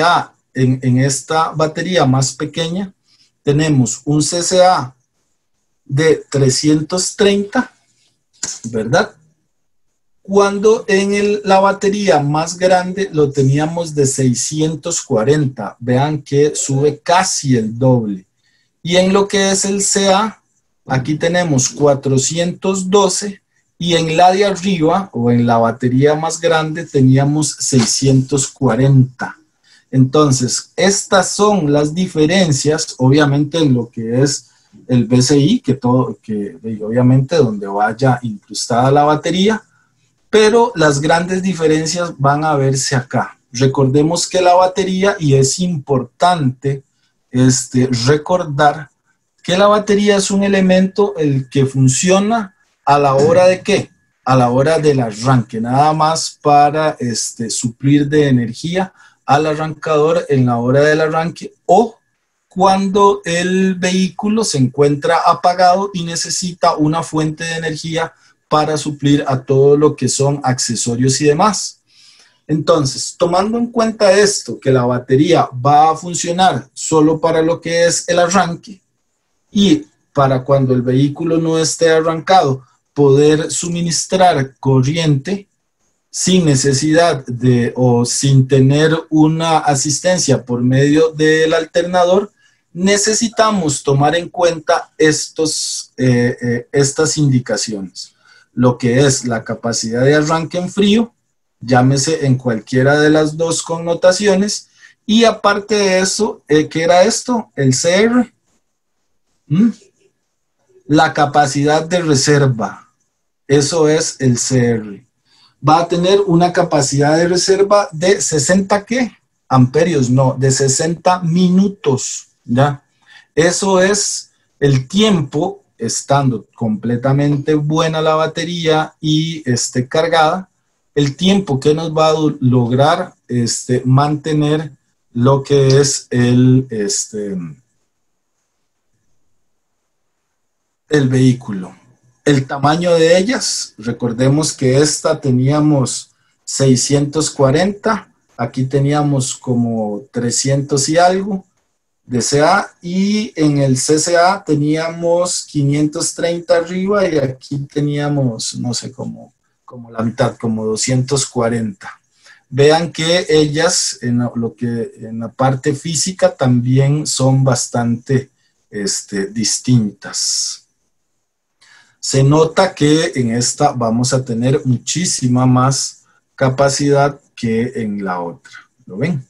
esta batería más pequeña tenemos un CCA de 330, ¿verdad? Cuando en la batería más grande lo teníamos de 640. Vean que sube casi el doble. Y en lo que es el CA, aquí tenemos 412 y en la de arriba o en la batería más grande teníamos 640. Entonces, estas son las diferencias, obviamente en lo que es el BCI, que obviamente donde vaya incrustada la batería, pero las grandes diferencias van a verse acá. Recordemos que la batería, y es importante recordar que la batería es un elemento el que funciona a la hora de ¿qué? A la hora del arranque, nada más para suplir de energía al arrancador en la hora del arranque o cuando el vehículo se encuentra apagado y necesita una fuente de energía para suplir a todo lo que son accesorios y demás. Entonces, tomando en cuenta esto, que la batería va a funcionar solo para lo que es el arranque y para cuando el vehículo no esté arrancado, poder suministrar corriente sin necesidad o sin tener una asistencia por medio del alternador, necesitamos tomar en cuenta estas indicaciones. Lo que es la capacidad de arranque en frío, llámese en cualquiera de las dos connotaciones, y aparte de eso, ¿qué era esto? El CR. La capacidad de reserva, eso es el CR. Va a tener una capacidad de reserva de 60 ¿qué? Amperios, no, de 60 minutos, ¿ya? Eso es el tiempo, estando completamente buena la batería y esté cargada, el tiempo que nos va a lograr mantener lo que es el vehículo. El tamaño de ellas, recordemos que esta teníamos 640, aquí teníamos como 300 y algo de CA, y en el CCA teníamos 530 arriba y aquí teníamos, no sé, como la mitad, como 240. Vean que ellas, en la parte física, también son bastante distintas. Se nota que en esta vamos a tener muchísima más capacidad que en la otra. ¿Lo ven?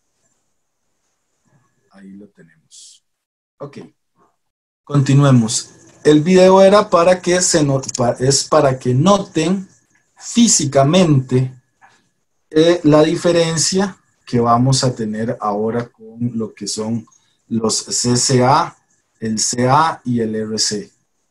Ahí lo tenemos. Ok. Continuemos. El video era para que para que noten físicamente la diferencia que vamos a tener ahora con lo que son los CCA, el CA y el RC.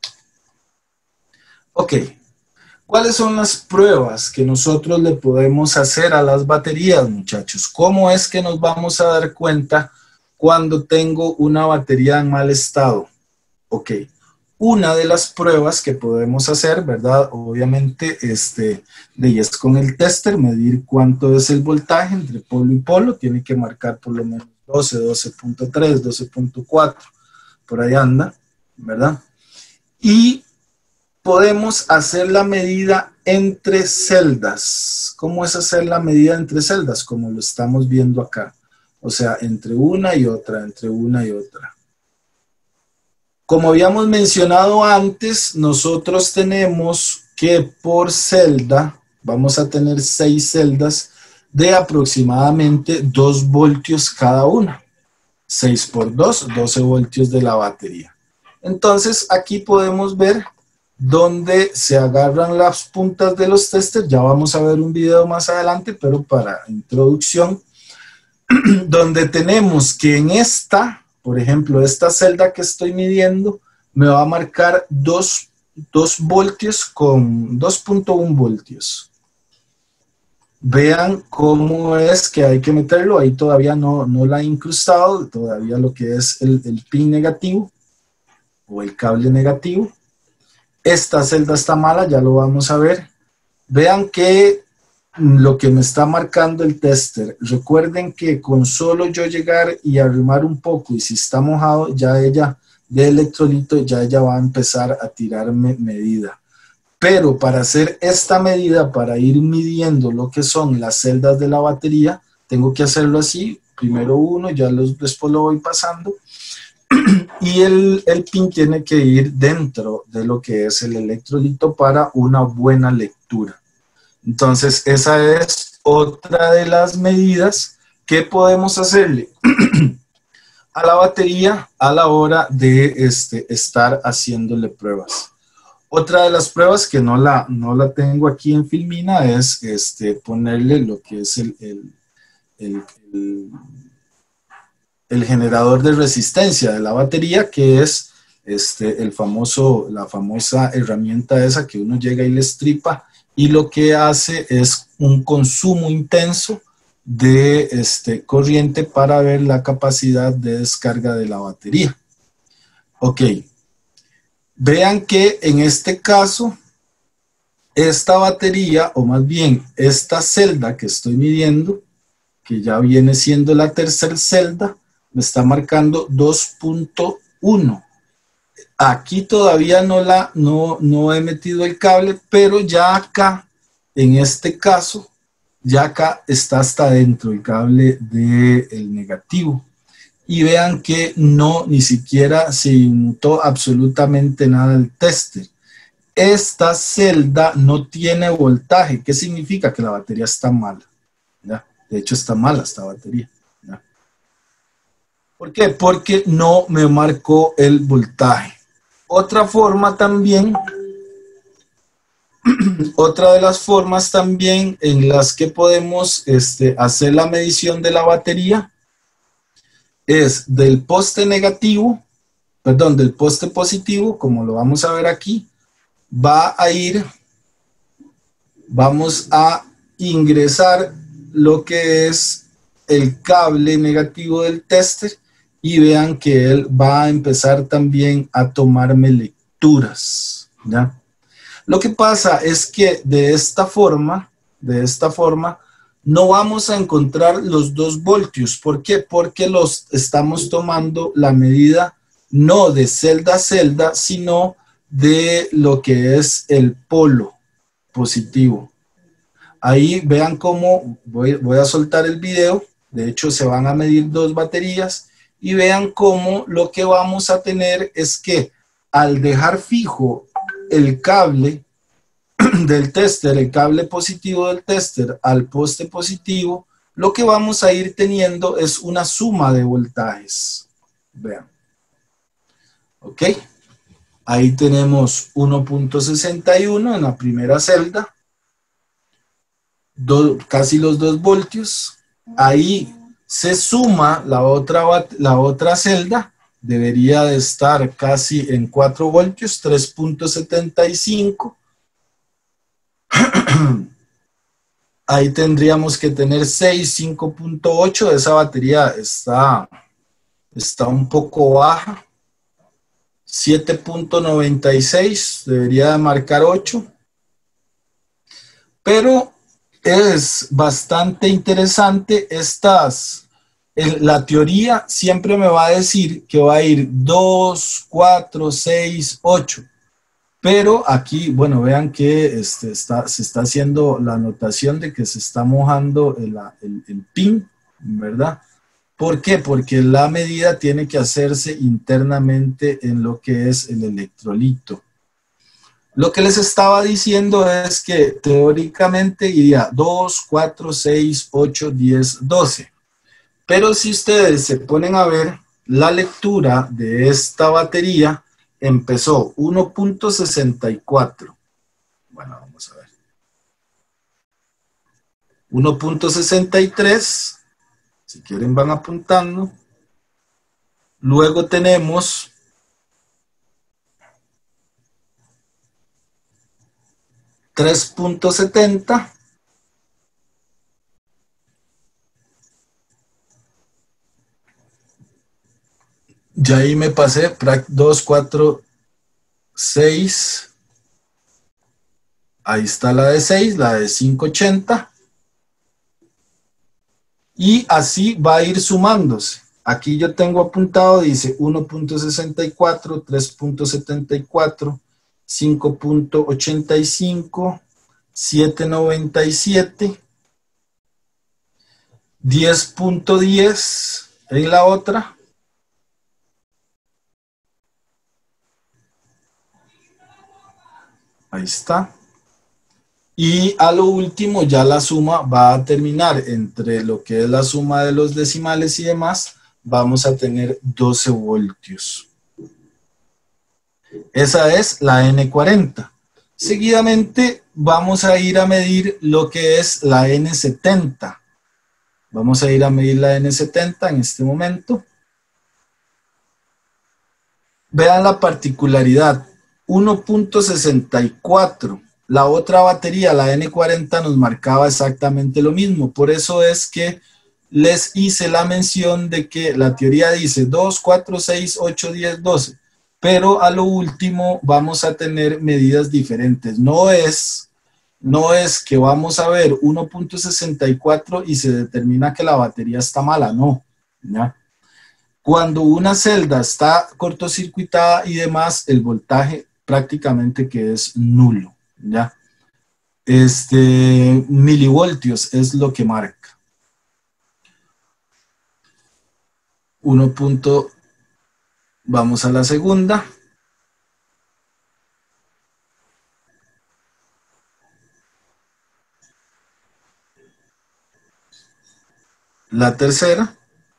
Ok, ¿cuáles son las pruebas que nosotros le podemos hacer a las baterías, muchachos? ¿Cómo es que nos vamos a dar cuenta cuando tengo una batería en mal estado? Ok, una de las pruebas que podemos hacer, ¿verdad? Obviamente, y es con el tester, medir cuánto es el voltaje entre polo y polo, tiene que marcar por lo menos 12, 12.3, 12.4, por ahí anda, ¿verdad? Y podemos hacer la medida entre celdas. ¿Cómo es hacer la medida entre celdas? Como lo estamos viendo acá. O sea, entre una y otra, entre una y otra. Como habíamos mencionado antes, nosotros tenemos que por celda, vamos a tener 6 celdas de aproximadamente 2 voltios cada una. 6 por 2, 12 voltios de la batería. Entonces aquí podemos ver donde se agarran las puntas de los testers. Ya vamos a ver un video más adelante, pero para introducción, donde tenemos que en esta, por ejemplo, esta celda que estoy midiendo, me va a marcar 2 voltios con 2.1 voltios. Vean cómo es que hay que meterlo. Ahí todavía no la he incrustado, todavía lo que es el pin negativo o el cable negativo. Esta celda está mala, ya lo vamos a ver. Vean que lo que me está marcando el tester, recuerden que con solo yo llegar y arrimar un poco, y si está mojado, ya ella de electrolito, ya ella va a empezar a tirarme medida. Pero para hacer esta medida, para ir midiendo lo que son las celdas de la batería, tengo que hacerlo así, primero uno, ya después lo voy pasando, y el pin tiene que ir dentro de lo que es el electrolito para una buena lectura. Entonces esa es otra de las medidas que podemos hacerle a la batería a la hora de estar haciéndole pruebas. Otra de las pruebas que no la tengo aquí en Filmina es ponerle lo que es el generador de resistencia de la batería, que es la famosa herramienta esa que uno llega y le estripa, y lo que hace es un consumo intenso de corriente para ver la capacidad de descarga de la batería. Ok. Vean que en este caso, esta batería, o más bien esta celda que estoy midiendo, que ya viene siendo la tercera celda, me está marcando 2.1. Aquí todavía no he metido el cable, pero ya acá, en este caso, ya acá está hasta adentro el cable del negativo. Y vean que ni siquiera se inmutó absolutamente nada el tester. Esta celda no tiene voltaje. ¿Qué significa? Que la batería está mala, ¿ya? De hecho está mala esta batería, ¿ya? ¿Por qué? Porque no me marcó el voltaje. Otra forma también, otra de las formas también en las que podemos hacer la medición de la batería es del poste negativo, perdón, del poste positivo, como lo vamos a ver aquí, vamos a ingresar lo que es el cable negativo del tester, y vean que él va a empezar también a tomarme lecturas, ¿ya? Lo que pasa es que de esta forma, no vamos a encontrar los 2 voltios. ¿Por qué? Porque los estamos tomando la medida no de celda a celda, sino de lo que es el polo positivo. Ahí vean cómo voy a soltar el video. De hecho, se van a medir 2 baterías. Y vean cómo lo que vamos a tener es que al dejar fijo el cable del tester, el cable positivo del tester al poste positivo, lo que vamos a ir teniendo es una suma de voltajes. Vean. Ok. Ahí tenemos 1.61 en la primera celda. Casi los 2 voltios. Ahí se suma la otra celda, debería de estar casi en 4 voltios, 3.75. Ahí tendríamos que tener 6, 5.8. Esa batería está un poco baja. 7.96, debería de marcar 8. Pero es bastante interesante la teoría siempre me va a decir que va a ir 2, 4, 6, 8. Pero aquí, bueno, vean que se está haciendo la anotación de que se está mojando el pin, ¿verdad? ¿Por qué? Porque la medida tiene que hacerse internamente en lo que es el electrolito. Lo que les estaba diciendo es que teóricamente iría 2, 4, 6, 8, 10, 12. Pero si ustedes se ponen a ver, la lectura de esta batería empezó 1.64. Bueno, vamos a ver. 1.63. Si quieren van apuntando. Luego tenemos 3.70. Ya ahí me pasé 2, 4, 6. Ahí está la de 6, la de 580. Y así va a ir sumándose. Aquí yo tengo apuntado, dice 1.64, 3.74, 5.85, 7.97, 10.10 en la otra. Ahí está. Y a lo último ya la suma va a terminar entre lo que es la suma de los decimales y demás. Vamos a tener 12 voltios. Esa es la N40. Seguidamente vamos a ir a medir lo que es la N70. Vamos a ir a medir la N70 en este momento. Vean la particularidad. 1.64. La otra batería, la N40, nos marcaba exactamente lo mismo. Por eso es que les hice la mención de que la teoría dice 2, 4, 6, 8, 10, 12. Pero a lo último vamos a tener medidas diferentes. No es que vamos a ver 1.64 y se determina que la batería está mala. No, ¿ya? Cuando una celda está cortocircuitada y demás, el voltaje prácticamente que es nulo, ¿ya? Milivoltios es lo que marca. 1. Vamos a la segunda. La tercera.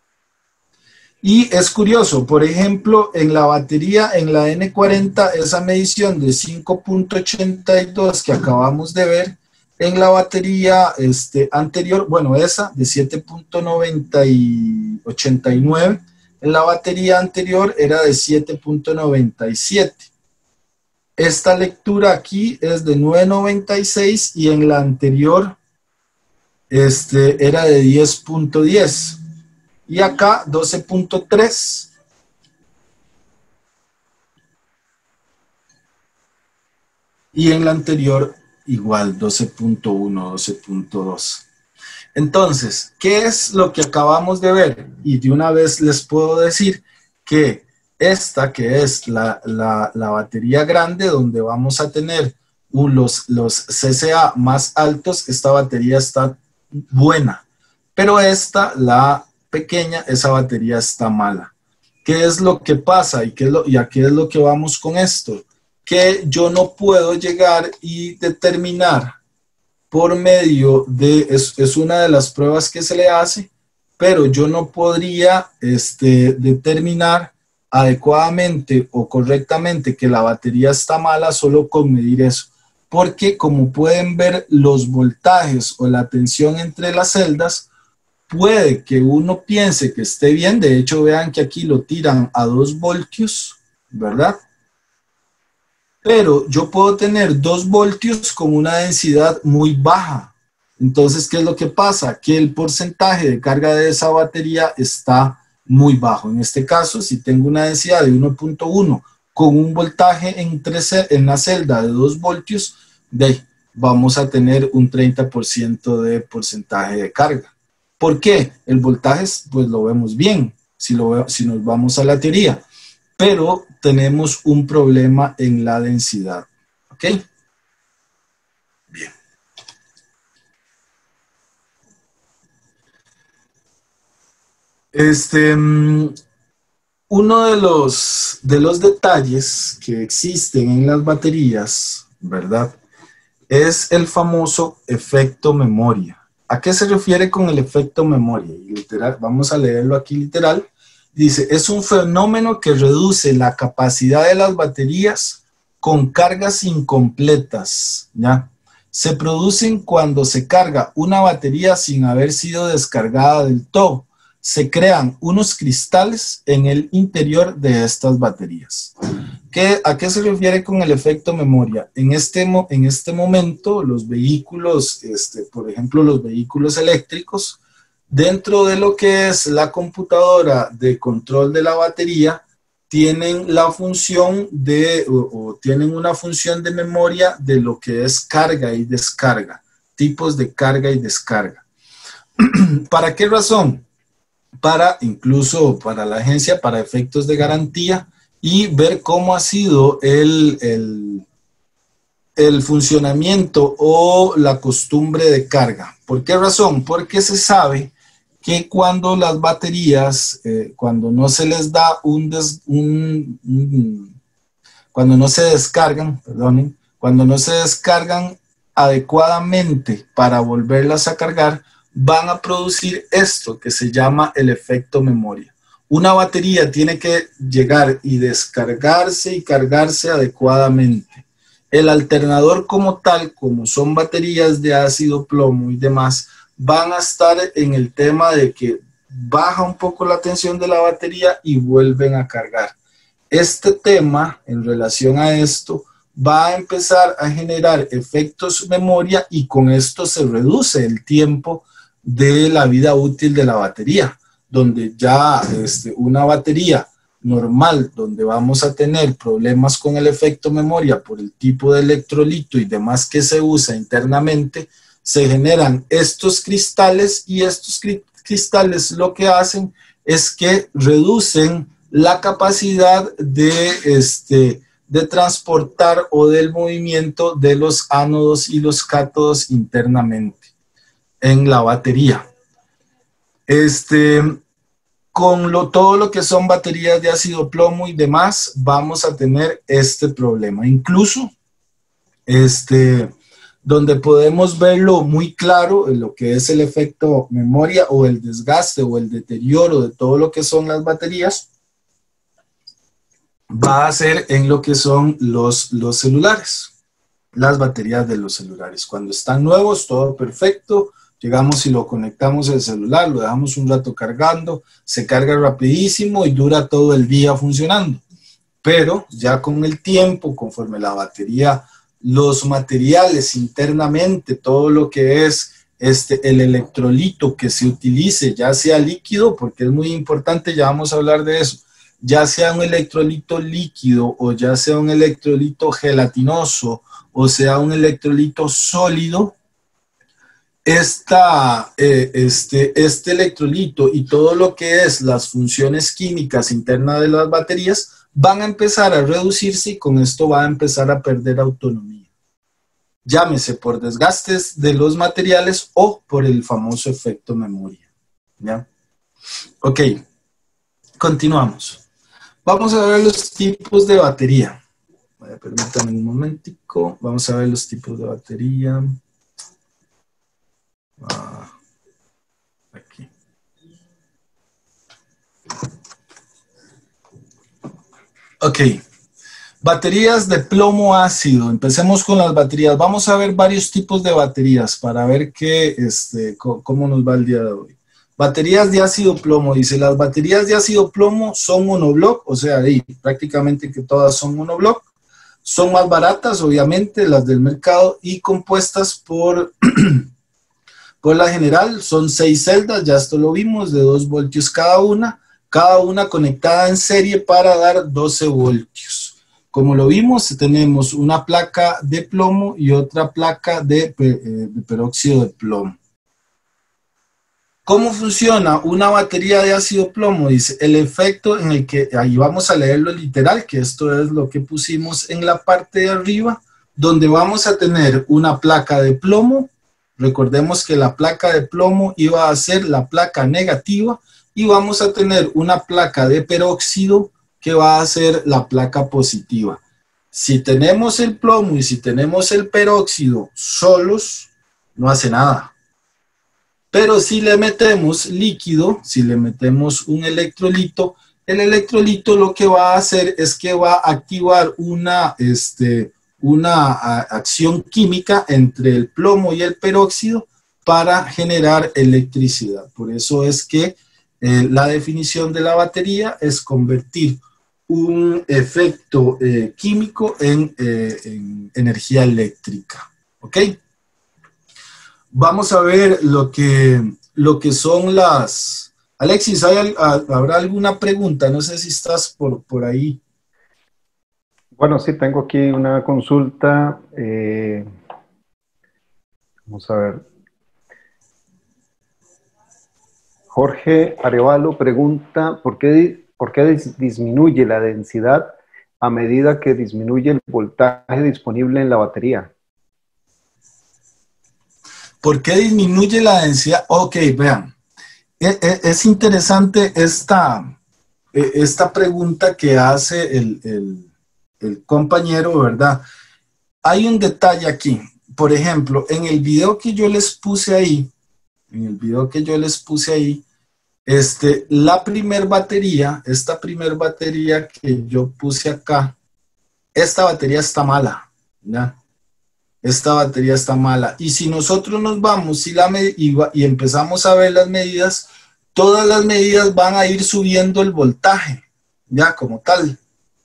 Y es curioso, por ejemplo, en la batería, en la N40, esa medición de 5.82 que acabamos de ver, en la batería anterior, bueno, esa de 7.89, en la batería anterior era de 7.97. Esta lectura aquí es de 9.96 y en la anterior era de 10.10. Y acá 12.3. Y en la anterior igual 12.1, 12.2. Entonces, ¿qué es lo que acabamos de ver? Y de una vez les puedo decir que esta que es la batería grande, donde vamos a tener los CCA más altos, esta batería está buena. Pero esta, la pequeña, esa batería está mala. ¿Qué es lo que pasa? ¿Y a qué es lo que vamos con esto? Que yo no puedo llegar y determinar por medio de, es una de las pruebas que se le hace, pero yo no podría determinar adecuadamente o correctamente que la batería está mala solo con medir eso. Porque como pueden ver, los voltajes o la tensión entre las celdas, puede que uno piense que esté bien. De hecho, vean que aquí lo tiran a 2 voltios, ¿verdad? Pero yo puedo tener 2 voltios con una densidad muy baja. Entonces, ¿qué es lo que pasa? Que el porcentaje de carga de esa batería está muy bajo. En este caso, si tengo una densidad de 1.1 con un voltaje en la celda de 2 voltios, vamos a tener un 30% de porcentaje de carga. ¿Por qué? El voltaje, pues lo vemos bien, si nos vamos a la teoría, pero tenemos un problema en la densidad. ¿Ok? Bien. Uno de los detalles que existen en las baterías, ¿verdad?, es el famoso efecto memoria. ¿A qué se refiere con el efecto memoria? Y literal, vamos a leerlo aquí literal. Dice, es un fenómeno que reduce la capacidad de las baterías con cargas incompletas, ¿ya? Se producen cuando se carga una batería sin haber sido descargada del todo. Se crean unos cristales en el interior de estas baterías. ¿A qué se refiere con el efecto memoria? En este momento, los vehículos, por ejemplo, los vehículos eléctricos, dentro de lo que es la computadora de control de la batería, tienen la función o tienen una función de memoria de lo que es carga y descarga, tipos de carga y descarga. ¿Para qué razón? Incluso para la agencia, para efectos de garantía, y ver cómo ha sido el funcionamiento o la costumbre de carga. ¿Por qué razón? Porque se sabe que cuando las baterías, cuando no se les da cuando no se descargan, perdonen, cuando no se descargan adecuadamente para volverlas a cargar, van a producir esto que se llama el efecto memoria. Una batería tiene que llegar y descargarse y cargarse adecuadamente. El alternador como tal, como son baterías de ácido plomo y demás, van a estar en el tema de que baja un poco la tensión de la batería y vuelven a cargar. Este tema, en relación a esto, va a empezar a generar efectos memoria y con esto se reduce el tiempo de la vida útil de la batería, donde ya una batería normal, donde vamos a tener problemas con el efecto memoria por el tipo de electrolito y demás que se usa internamente, se generan estos cristales y estos cristales lo que hacen es que reducen la capacidad de transportar o del movimiento de los ánodos y los cátodos internamente en la batería. Con todo lo que son baterías de ácido plomo y demás, vamos a tener este problema. Incluso, donde podemos verlo muy claro, en lo que es el efecto memoria o el desgaste o el deterioro de todo lo que son las baterías, va a ser en lo que son los celulares, las baterías de los celulares. Cuando están nuevos, todo perfecto. Llegamos y lo conectamos al celular, lo dejamos un rato cargando, se carga rapidísimo y dura todo el día funcionando. Pero ya con el tiempo, conforme la batería, los materiales internamente, todo lo que es el electrolito que se utilice, ya sea líquido, porque es muy importante, ya vamos a hablar de eso, ya sea un electrolito líquido o ya sea un electrolito gelatinoso o sea un electrolito sólido, este electrolito y todo lo que es las funciones químicas internas de las baterías van a empezar a reducirse y con esto va a empezar a perder autonomía. Llámese por desgastes de los materiales o por el famoso efecto memoria. ¿Ya? Ok, continuamos. Vamos a ver los tipos de batería. Permítanme un momentico. Vamos a ver los tipos de batería. Aquí. Ok. Baterías de plomo ácido. Empecemos con las baterías. Vamos a ver varios tipos de baterías para ver cómo nos va el día de hoy. Baterías de ácido plomo. Dice, las baterías de ácido plomo son monobloc, o sea, prácticamente que todas son monobloc. Son más baratas, obviamente, las del mercado y compuestas por la general. Son 6 celdas, ya esto lo vimos, de 2 voltios cada una conectada en serie para dar 12 voltios. Como lo vimos, tenemos una placa de plomo y otra placa de peróxido de plomo. ¿Cómo funciona una batería de ácido plomo? Dice, el efecto en el que, ahí vamos a leerlo literal, que esto es lo que pusimos en la parte de arriba, donde vamos a tener una placa de plomo. Recordemos que la placa de plomo iba a ser la placa negativa y vamos a tener una placa de peróxido que va a ser la placa positiva. Si tenemos el plomo y si tenemos el peróxido solos, no hace nada. Pero si le metemos líquido, si le metemos un electrolito, el electrolito lo que va a hacer es que va a activar una acción química entre el plomo y el peróxido para generar electricidad. Por eso es que la definición de la batería es convertir un efecto químico en energía eléctrica. ¿Ok? Vamos a ver lo que son las... Alexis, ¿habrá alguna pregunta? No sé si estás por ahí. Bueno, sí, tengo aquí una consulta. Vamos a ver. Jorge Arevalo pregunta, ¿por qué disminuye la densidad a medida que disminuye el voltaje disponible en la batería? ¿Por qué disminuye la densidad? Ok, vean. Es interesante esta pregunta que hace el compañero, ¿verdad? Hay un detalle aquí. Por ejemplo, en el video que yo les puse ahí, esta primer batería que yo puse acá, esta batería está mala, ¿ya? Esta batería está mala. Y si nosotros nos vamos y empezamos a ver las medidas, todas las medidas van a ir subiendo el voltaje, ya como tal.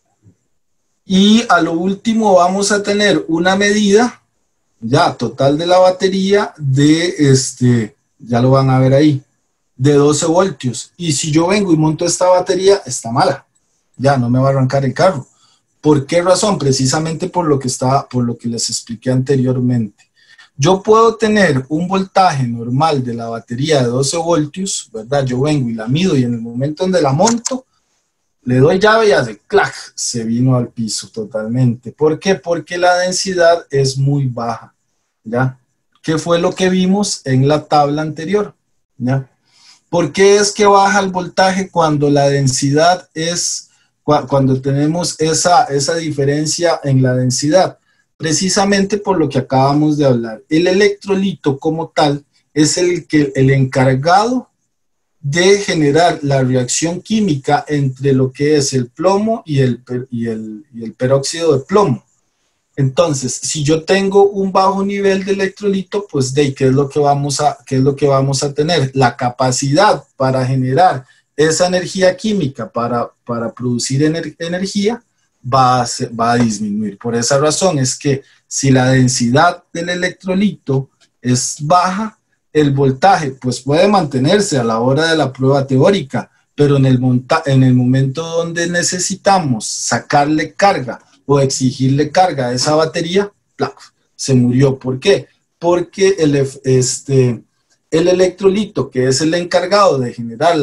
Y a lo último vamos a tener una medida ya total de la batería de, ya lo van a ver ahí, de 12 voltios. Y si yo vengo y monto esta batería, está mala. Ya no me va a arrancar el carro. ¿Por qué razón? Precisamente por lo que les expliqué anteriormente. Yo puedo tener un voltaje normal de la batería de 12 voltios, ¿verdad? Yo vengo y la mido y en el momento donde la monto, le doy llave y hace clac, se vino al piso totalmente. ¿Por qué? Porque la densidad es muy baja, ¿ya? ¿Qué fue lo que vimos en la tabla anterior? ¿Ya? ¿Por qué es que baja el voltaje cuando la densidad es, cuando tenemos esa diferencia en la densidad? Precisamente por lo que acabamos de hablar. El electrolito como tal es el encargado de generar la reacción química entre lo que es el plomo y el peróxido de plomo. Entonces, si yo tengo un bajo nivel de electrolito, pues ¿qué es lo que vamos a tener? La capacidad para generar esa energía química para producir energía va a disminuir. Por esa razón es que si la densidad del electrolito es baja, el voltaje pues puede mantenerse a la hora de la prueba teórica, pero en el momento donde necesitamos sacarle carga o exigirle carga a esa batería, se murió. ¿Por qué? Porque el electrolito, que es el encargado de generar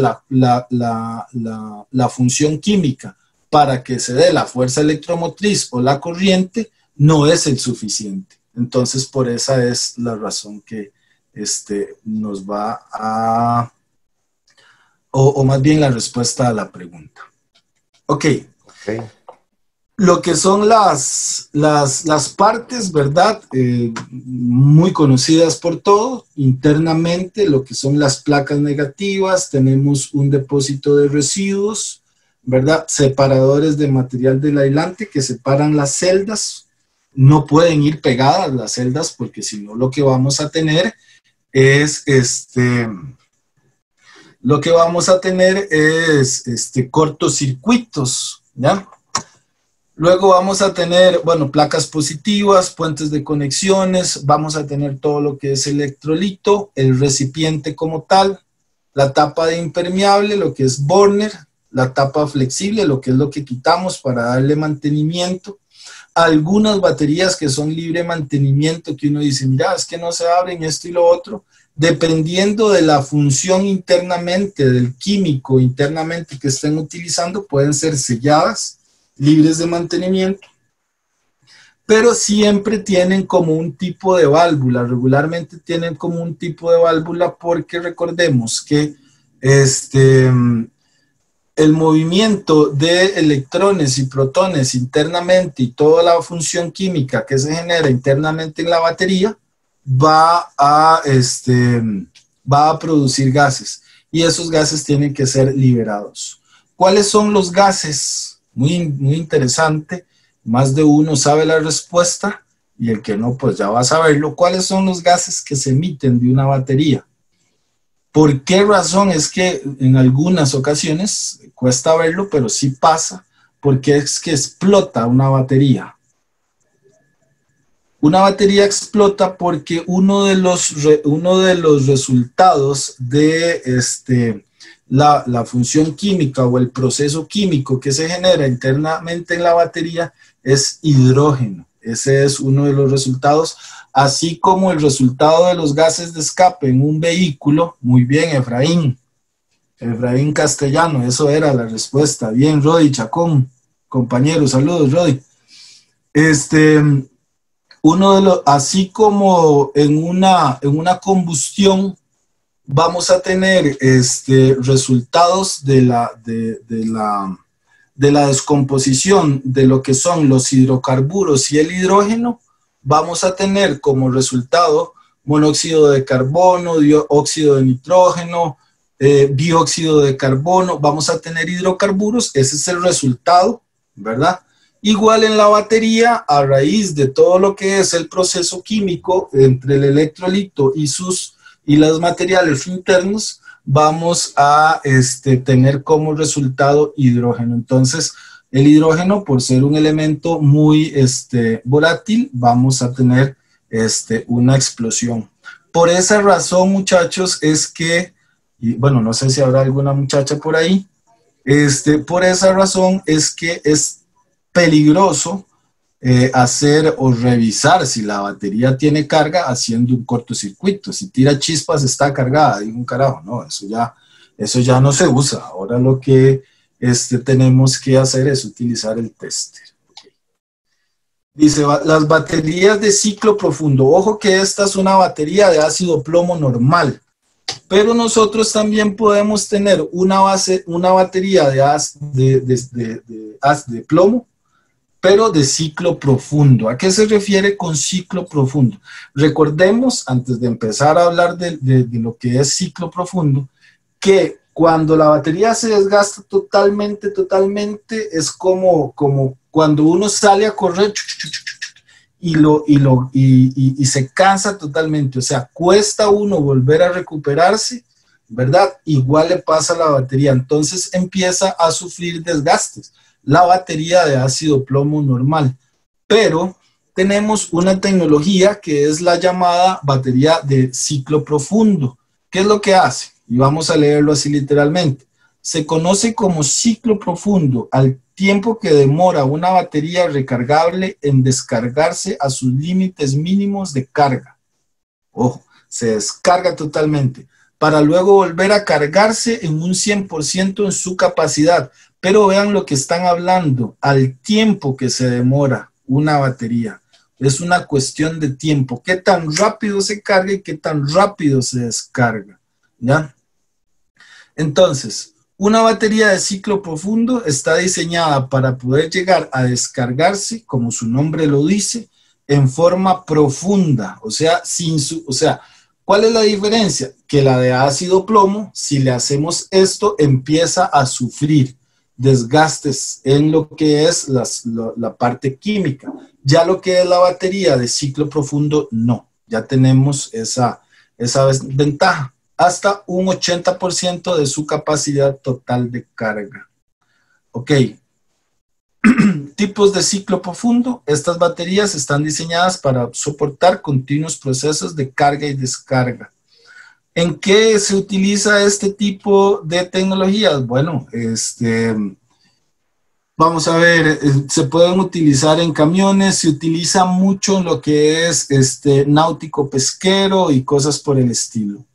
la función química para que se dé la fuerza electromotriz o la corriente, no es el suficiente. Entonces, por esa es la razón que nos va a, o más bien la respuesta a la pregunta. Ok. Lo que son las partes, ¿verdad? Muy conocidas por todos. Internamente, lo que son las placas negativas, tenemos un depósito de residuos, ¿verdad? Separadores de material del aislante que separan las celdas. No pueden ir pegadas las celdas porque si no lo que vamos a tener es cortocircuitos, ¿ya? Luego vamos a tener, bueno, placas positivas, puentes de conexiones, vamos a tener todo lo que es electrolito, el recipiente como tal, la tapa de impermeable, lo que es burner, la tapa flexible, lo que es lo que quitamos para darle mantenimiento. Algunas baterías que son libre mantenimiento, que uno dice, mira, es que no se abren esto y lo otro, dependiendo de la función internamente, del químico internamente que estén utilizando, pueden ser selladas, libres de mantenimiento, pero siempre tienen como un tipo de válvula, regularmente tienen como un tipo de válvula porque recordemos que el movimiento de electrones y protones internamente y toda la función química que se genera internamente en la batería va a va a producir gases y esos gases tienen que ser liberados. ¿Cuáles son los gases? Muy interesante, más de uno sabe la respuesta y el que no, pues ya va a saberlo. ¿Cuáles son los gases que se emiten de una batería? ¿Por qué razón? Es que en algunas ocasiones cuesta verlo, pero sí pasa, porque es que explota una batería. Una batería explota porque uno de los resultados de la función química o el proceso químico que se genera internamente en la batería es hidrógeno. Ese es uno de los resultados, así como el resultado de los gases de escape en un vehículo. Muy bien, Efraín Castellano, eso era la respuesta. Bien, Rodi Chacón, compañeros, saludos, Rodi. Así como en una combustión vamos a tener resultados de la descomposición de lo que son los hidrocarburos y el hidrógeno, vamos a tener como resultado monóxido de carbono, dióxido de nitrógeno, dióxido de carbono, vamos a tener hidrocarburos, ese es el resultado, ¿verdad? Igual en la batería, a raíz de todo lo que es el proceso químico entre el electrolito y los materiales internos, vamos a tener como resultado hidrógeno. Entonces, el hidrógeno, por ser un elemento muy volátil, vamos a tener una explosión. Por esa razón, muchachos, es que, y bueno, no sé si habrá alguna muchacha por ahí, por esa razón es que es peligroso hacer o revisar si la batería tiene carga haciendo un cortocircuito. Si tira chispas está cargada, digo un carajo, no, eso ya no se usa. Ahora lo que tenemos que hacer es utilizar el tester. Okay. Dice, las baterías de ciclo profundo. Ojo que esta es una batería de ácido plomo normal, pero nosotros también podemos tener una batería de plomo, pero de ciclo profundo. ¿A qué se refiere con ciclo profundo? Recordemos, antes de empezar a hablar de lo que es ciclo profundo, que cuando la batería se desgasta totalmente, es como cuando uno sale a correr y se cansa totalmente. O sea, cuesta uno volver a recuperarse, ¿verdad? Igual le pasa a la batería. Entonces empieza a sufrir desgastes. La batería de ácido plomo normal, pero tenemos una tecnología que es la llamada batería de ciclo profundo. ¿Qué es lo que hace? Y vamos a leerlo así literalmente. Se conoce como ciclo profundo al tiempo que demora una batería recargable en descargarse a sus límites mínimos de carga. Ojo, se descarga totalmente para luego volver a cargarse en un 100% en su capacidad. Pero vean lo que están hablando, al tiempo que se demora una batería. Es una cuestión de tiempo. ¿Qué tan rápido se carga y qué tan rápido se descarga? ¿Ya? Entonces, una batería de ciclo profundo está diseñada para poder llegar a descargarse, como su nombre lo dice, en forma profunda. O sea, ¿cuál es la diferencia? Que la de ácido plomo, si le hacemos esto, empieza a sufrir desgastes en lo que es la parte química. Ya lo que es la batería de ciclo profundo, no. Ya tenemos esa ventaja. Hasta un 80% de su capacidad total de carga. Ok. Tipos de ciclo profundo. Estas baterías están diseñadas para soportar continuos procesos de carga y descarga. ¿En qué se utiliza este tipo de tecnologías? Bueno, vamos a ver, se pueden utilizar en camiones, se utiliza mucho en lo que es náutico pesquero y cosas por el estilo.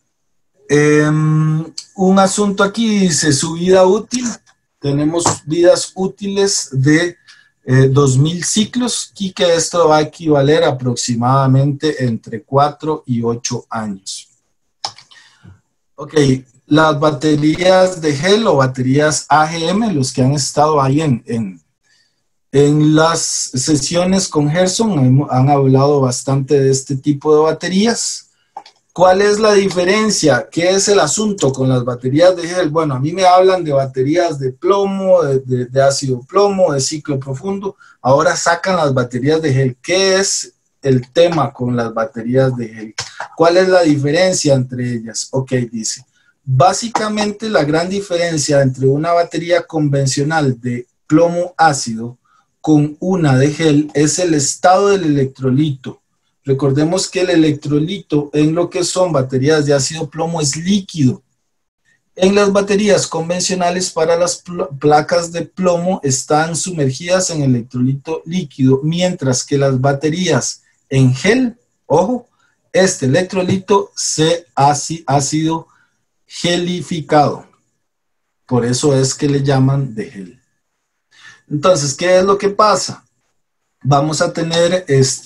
Un asunto aquí dice su vida útil. Tenemos vidas útiles de 2000 ciclos y que esto va a equivaler aproximadamente entre 4 y 8 años. Ok, las baterías de gel o baterías AGM, los que han estado ahí en las sesiones con Gerson, han hablado bastante de este tipo de baterías. ¿Cuál es la diferencia? ¿Qué es el asunto con las baterías de gel? Bueno, a mí me hablan de baterías de plomo, de ácido plomo, de ciclo profundo. Ahora sacan las baterías de gel. ¿Qué es el tema con las baterías de gel? ¿Cuál es la diferencia entre ellas? Ok, dice. Básicamente la gran diferencia entre una batería convencional de plomo ácido con una de gel es el estado del electrolito. Recordemos que el electrolito en lo que son baterías de ácido plomo es líquido. En las baterías convencionales para las placas de plomo están sumergidas en electrolito líquido, mientras que las baterías en gel, ojo, este electrolito ha sido gelificado. Por eso es que le llaman de gel. Entonces, ¿qué es lo que pasa? Vamos a tener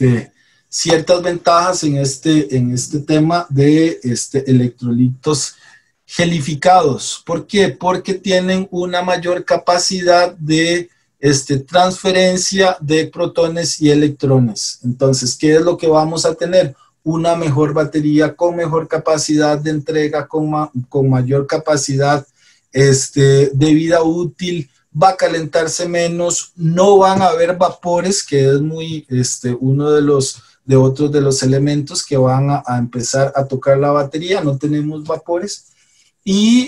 ciertas ventajas en este tema de electrolitos gelificados. ¿Por qué? Porque tienen una mayor capacidad de transferencia de protones y electrones. Entonces, ¿qué es lo que vamos a tener? Una mejor batería con mejor capacidad de entrega, con mayor capacidad de vida útil, va a calentarse menos, no van a haber vapores, que es muy uno de otros de los elementos que van a empezar a tocar la batería, no tenemos vapores. Y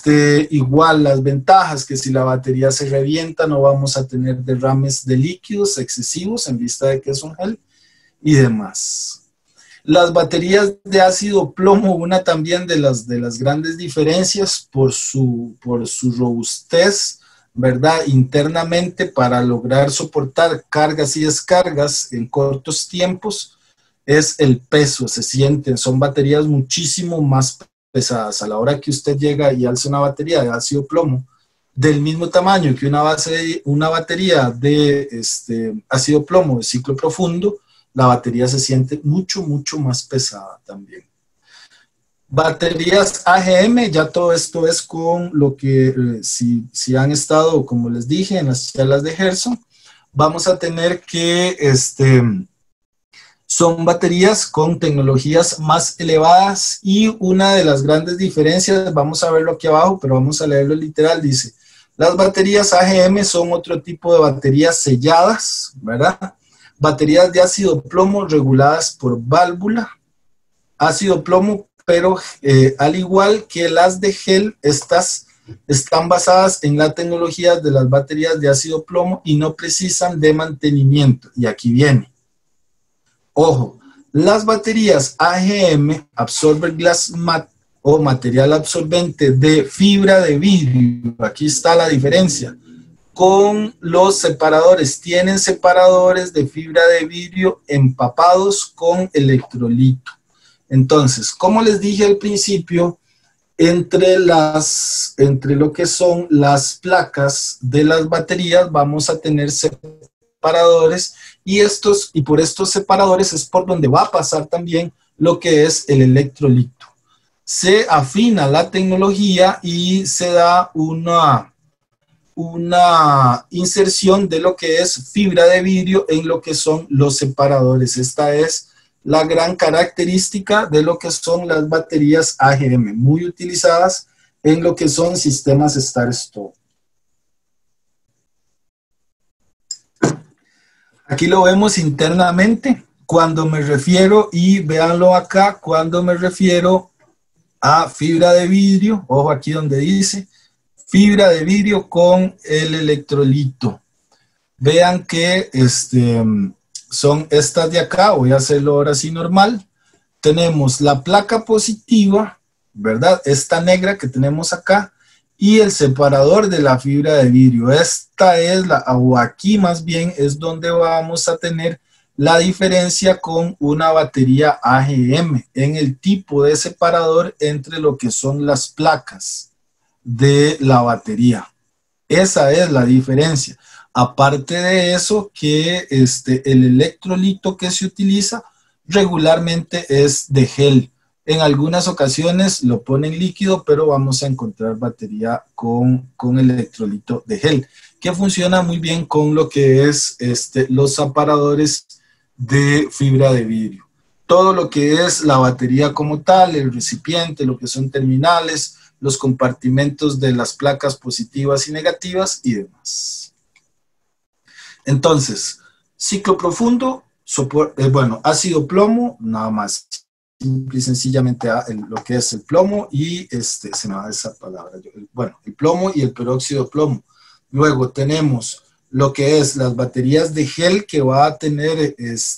igual las ventajas, que si la batería se revienta no vamos a tener derrames de líquidos excesivos en vista de que es un gel y demás. Las baterías de ácido plomo, una también de las grandes diferencias por su robustez, ¿verdad? Internamente para lograr soportar cargas y descargas en cortos tiempos, es el peso, se sienten, son baterías muchísimo más pesadas. A la hora que usted llega y alza una batería de ácido plomo del mismo tamaño que una batería de ácido plomo de ciclo profundo, la batería se siente mucho, mucho más pesada también. Baterías AGM, ya todo esto es con lo que, si han estado, como les dije, en las charlas de Gerson, vamos a tener que, son baterías con tecnologías más elevadas y una de las grandes diferencias, vamos a verlo aquí abajo, pero vamos a leerlo literal, dice, las baterías AGM son otro tipo de baterías selladas, ¿verdad? Baterías de ácido plomo reguladas por válvula, ácido plomo, pero al igual que las de gel, estas están basadas en la tecnología de las baterías de ácido plomo y no precisan de mantenimiento. Y aquí viene. Ojo, las baterías AGM, Absorber Glass Mat, o material absorbente de fibra de vidrio, aquí está la diferencia, con los separadores, tienen separadores de fibra de vidrio empapados con electrolito. Entonces, como les dije al principio, entre lo que son las placas de las baterías vamos a tener separadores y por estos separadores es por donde va a pasar también lo que es el electrolito. Se afina la tecnología y se da una inserción de lo que es fibra de vidrio en lo que son los separadores. Esta es la gran característica de lo que son las baterías AGM, muy utilizadas en lo que son sistemas Start-Stop. Aquí lo vemos internamente. Cuando me refiero, y véanlo acá, cuando me refiero a fibra de vidrio, ojo aquí donde dice, fibra de vidrio con el electrolito. Vean que son estas de acá, voy a hacerlo ahora así normal. Tenemos la placa positiva, ¿verdad? Esta negra que tenemos acá, y el separador de la fibra de vidrio. Esta es o aquí más bien es donde vamos a tener la diferencia con una batería AGM en el tipo de separador entre lo que son las placas de la batería. Esa es la diferencia. Aparte de eso, que el electrolito que se utiliza regularmente es de gel. En algunas ocasiones lo ponen líquido, pero vamos a encontrar batería con electrolito de gel, que funciona muy bien con lo que es los separadores de fibra de vidrio. todo lo que es la batería como tal, el recipiente, lo que son terminales, los compartimentos de las placas positivas y negativas y demás. Entonces, ciclo profundo, bueno, ácido plomo, nada más, simple y sencillamente lo que es el plomo y se me va esa palabra, bueno, el plomo y el peróxido de plomo. Luego tenemos lo que es las baterías de gel que va a tener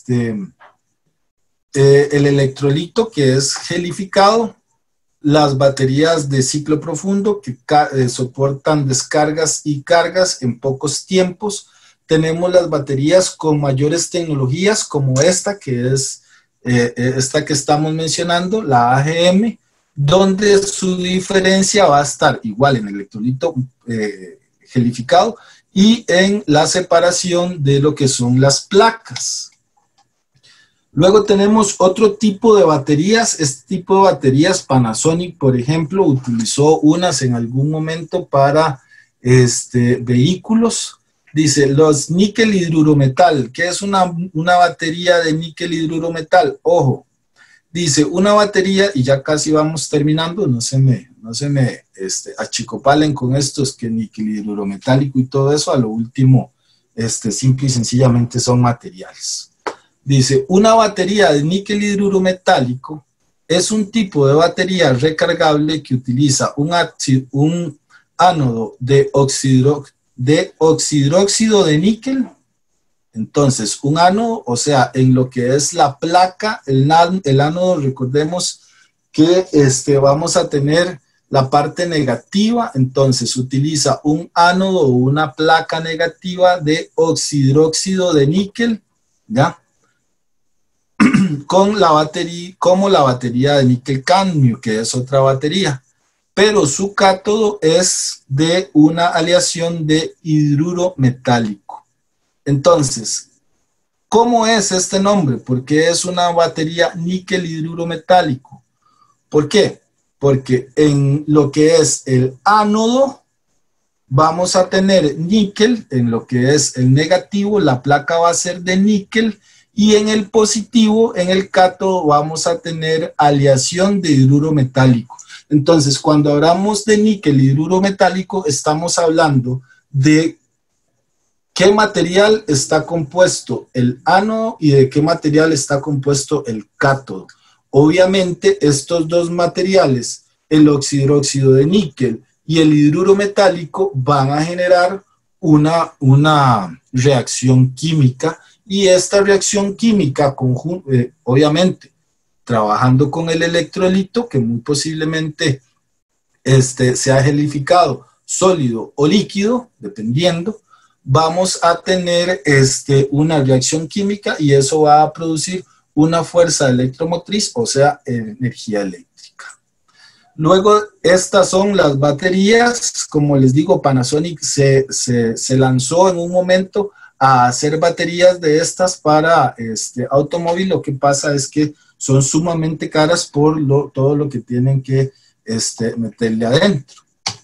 el electrolito que es gelificado, las baterías de ciclo profundo que soportan descargas y cargas en pocos tiempos. Tenemos las baterías con mayores tecnologías como esta que es esta que estamos mencionando, la AGM, donde su diferencia va a estar igual en el electrolito gelificado y en la separación de lo que son las placas. Luego tenemos otro tipo de baterías. Este tipo de baterías, Panasonic, por ejemplo, utilizó unas en algún momento para vehículos. Dice, los níquel hidrurometal. ¿Qué es una batería de níquel hidrurometal? Ojo, dice, una batería, y ya casi vamos terminando, no se me achicopalen con estos que níquel hidrurometálico y todo eso, a lo último, simple y sencillamente son materiales. Dice, una batería de níquel hidrurometálico es un tipo de batería recargable que utiliza un ánodo de oxidróxido de níquel. Entonces, un ánodo, o sea, en lo que es la placa, el ánodo, recordemos que vamos a tener la parte negativa, entonces utiliza un ánodo o una placa negativa de oxidróxido de níquel, ¿ya? Con la batería, como la batería de níquel cadmio, que es otra batería, pero su cátodo es de una aleación de hidruro metálico. Entonces, ¿cómo es este nombre? Porque es una batería níquel hidruro metálico. ¿Por qué? Porque en lo que es el ánodo vamos a tener níquel, en lo que es el negativo la placa va a ser de níquel, y en el positivo, en el cátodo, vamos a tener aleación de hidruro metálico. Entonces, cuando hablamos de níquel hidruro metálico, estamos hablando de qué material está compuesto el ánodo y de qué material está compuesto el cátodo. Obviamente, estos dos materiales, el oxidróxido de níquel y el hidruro metálico, van a generar una reacción química. Y esta reacción química, obviamente, trabajando con el electrolito, que muy posiblemente sea gelificado, sólido o líquido, dependiendo, vamos a tener una reacción química y eso va a producir una fuerza electromotriz, o sea, energía eléctrica. Luego, estas son las baterías. Como les digo, Panasonic se lanzó en un momento a hacer baterías de estas para automóvil. Lo que pasa es que son sumamente caras por todo lo que tienen que meterle adentro.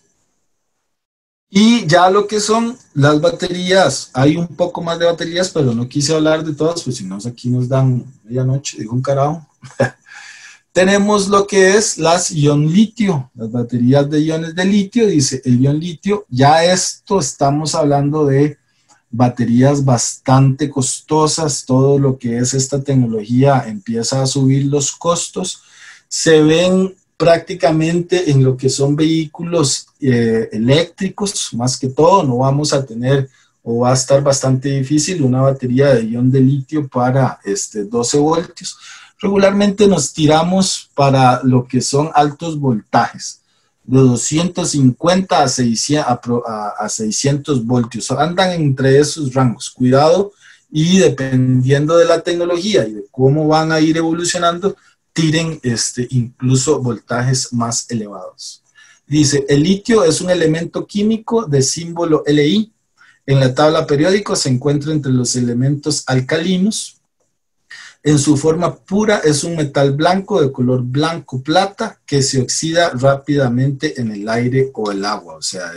Y ya lo que son las baterías, hay un poco más de baterías, pero no quise hablar de todas, pues si no aquí nos dan medianoche, digo un carajo. Tenemos lo que es las ion litio, las baterías de iones de litio. Dice el ion litio, ya esto estamos hablando de baterías bastante costosas. Todo lo que es esta tecnología empieza a subir los costos. Se ven prácticamente en lo que son vehículos eléctricos, más que todo. No vamos a tener, o va a estar bastante difícil, una batería de ion de litio para 12 voltios. Regularmente nos tiramos para lo que son altos voltajes, de 250 a 600 voltios. Andan entre esos rangos. Cuidado, y dependiendo de la tecnología y de cómo van a ir evolucionando, tiren incluso voltajes más elevados. Dice, el litio es un elemento químico de símbolo Li. En la tabla periódica se encuentra entre los elementos alcalinos. En su forma pura es un metal blanco de color blanco-plata que se oxida rápidamente en el aire o el agua. O sea,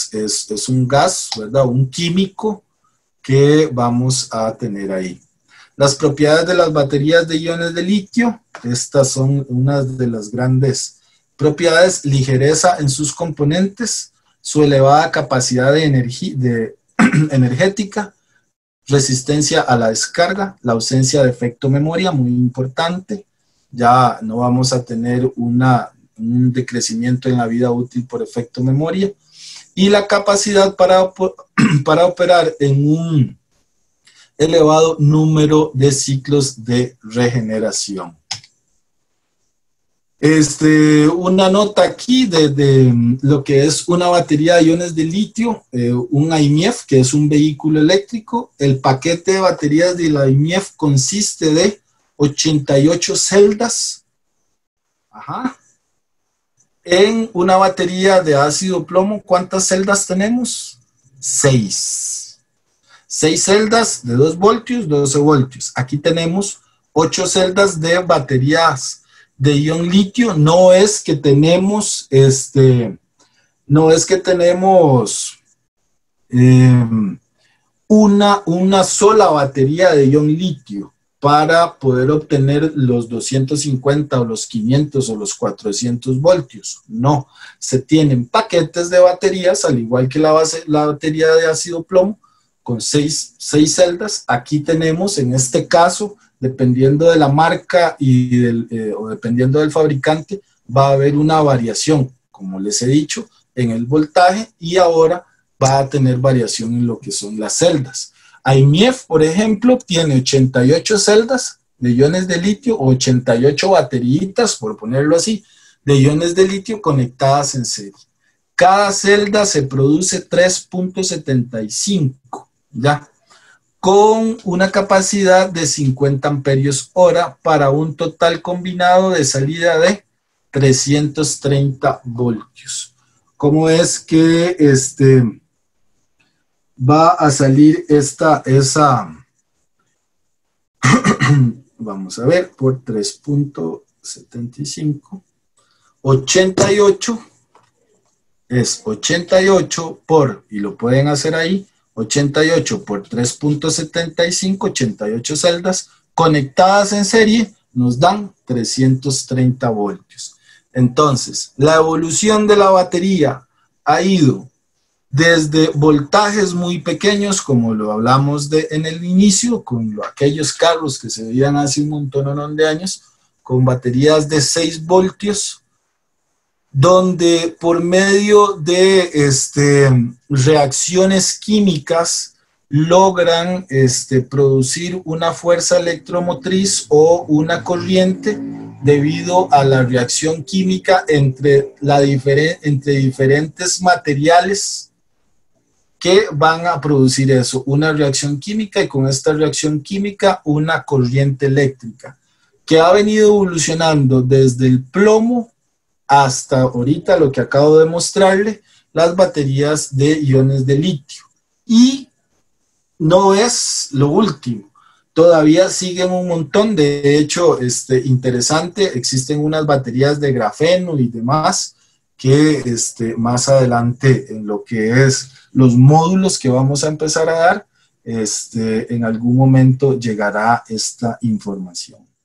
es un gas, ¿verdad? Un químico que vamos a tener ahí. Las propiedades de las baterías de iones de litio, estas son unas de las grandes propiedades: ligereza en sus componentes, su elevada capacidad energética, resistencia a la descarga, la ausencia de efecto memoria, muy importante, ya no vamos a tener un decrecimiento en la vida útil por efecto memoria, y la capacidad para operar en un elevado número de ciclos de regeneración. Una nota aquí de lo que es una batería de iones de litio, un IMIEF, que es un vehículo eléctrico. El paquete de baterías de la IMIEF consiste de 88 celdas. En una batería de ácido plomo, ¿cuántas celdas tenemos? 6. 6 celdas de 2 voltios, 12 voltios. Aquí tenemos 8 celdas de baterías de ion litio. No es que tenemos una sola batería de ion litio para poder obtener los 250 o los 500 o los 400 voltios. No, se tienen paquetes de baterías, al igual que la batería de ácido plomo, con 6 celdas. Aquí tenemos, en este caso, dependiendo de la marca o dependiendo del fabricante, va a haber una variación, como les he dicho, en el voltaje, y ahora va a tener variación en lo que son las celdas. IMIEF, por ejemplo, tiene 88 celdas de iones de litio, o 88 baterillitas, por ponerlo así, de iones de litio conectadas en serie. Cada celda se produce 3.75, ¿ya?, con una capacidad de 50 amperios hora para un total combinado de salida de 330 voltios. ¿Cómo es que va a salir esa? Vamos a ver, por 3.75, 88 es 88 por, y lo pueden hacer ahí, 88 por 3.75, 88 celdas conectadas en serie, nos dan 330 voltios. Entonces, la evolución de la batería ha ido desde voltajes muy pequeños, como lo hablamos en el inicio, con aquellos carros que se veían hace un montón de años, con baterías de 6 voltios, donde por medio de reacciones químicas logran producir una fuerza electromotriz o una corriente debido a la reacción química entre diferentes materiales que van a producir eso, una reacción química, y con esta reacción química una corriente eléctrica que ha venido evolucionando desde el plomo hasta ahorita lo que acabo de mostrarle, las baterías de iones de litio. Y no es lo último, todavía siguen un montón. De hecho, interesante, existen unas baterías de grafeno y demás que más adelante, en lo que es los módulos que vamos a empezar a dar, en algún momento llegará esta información.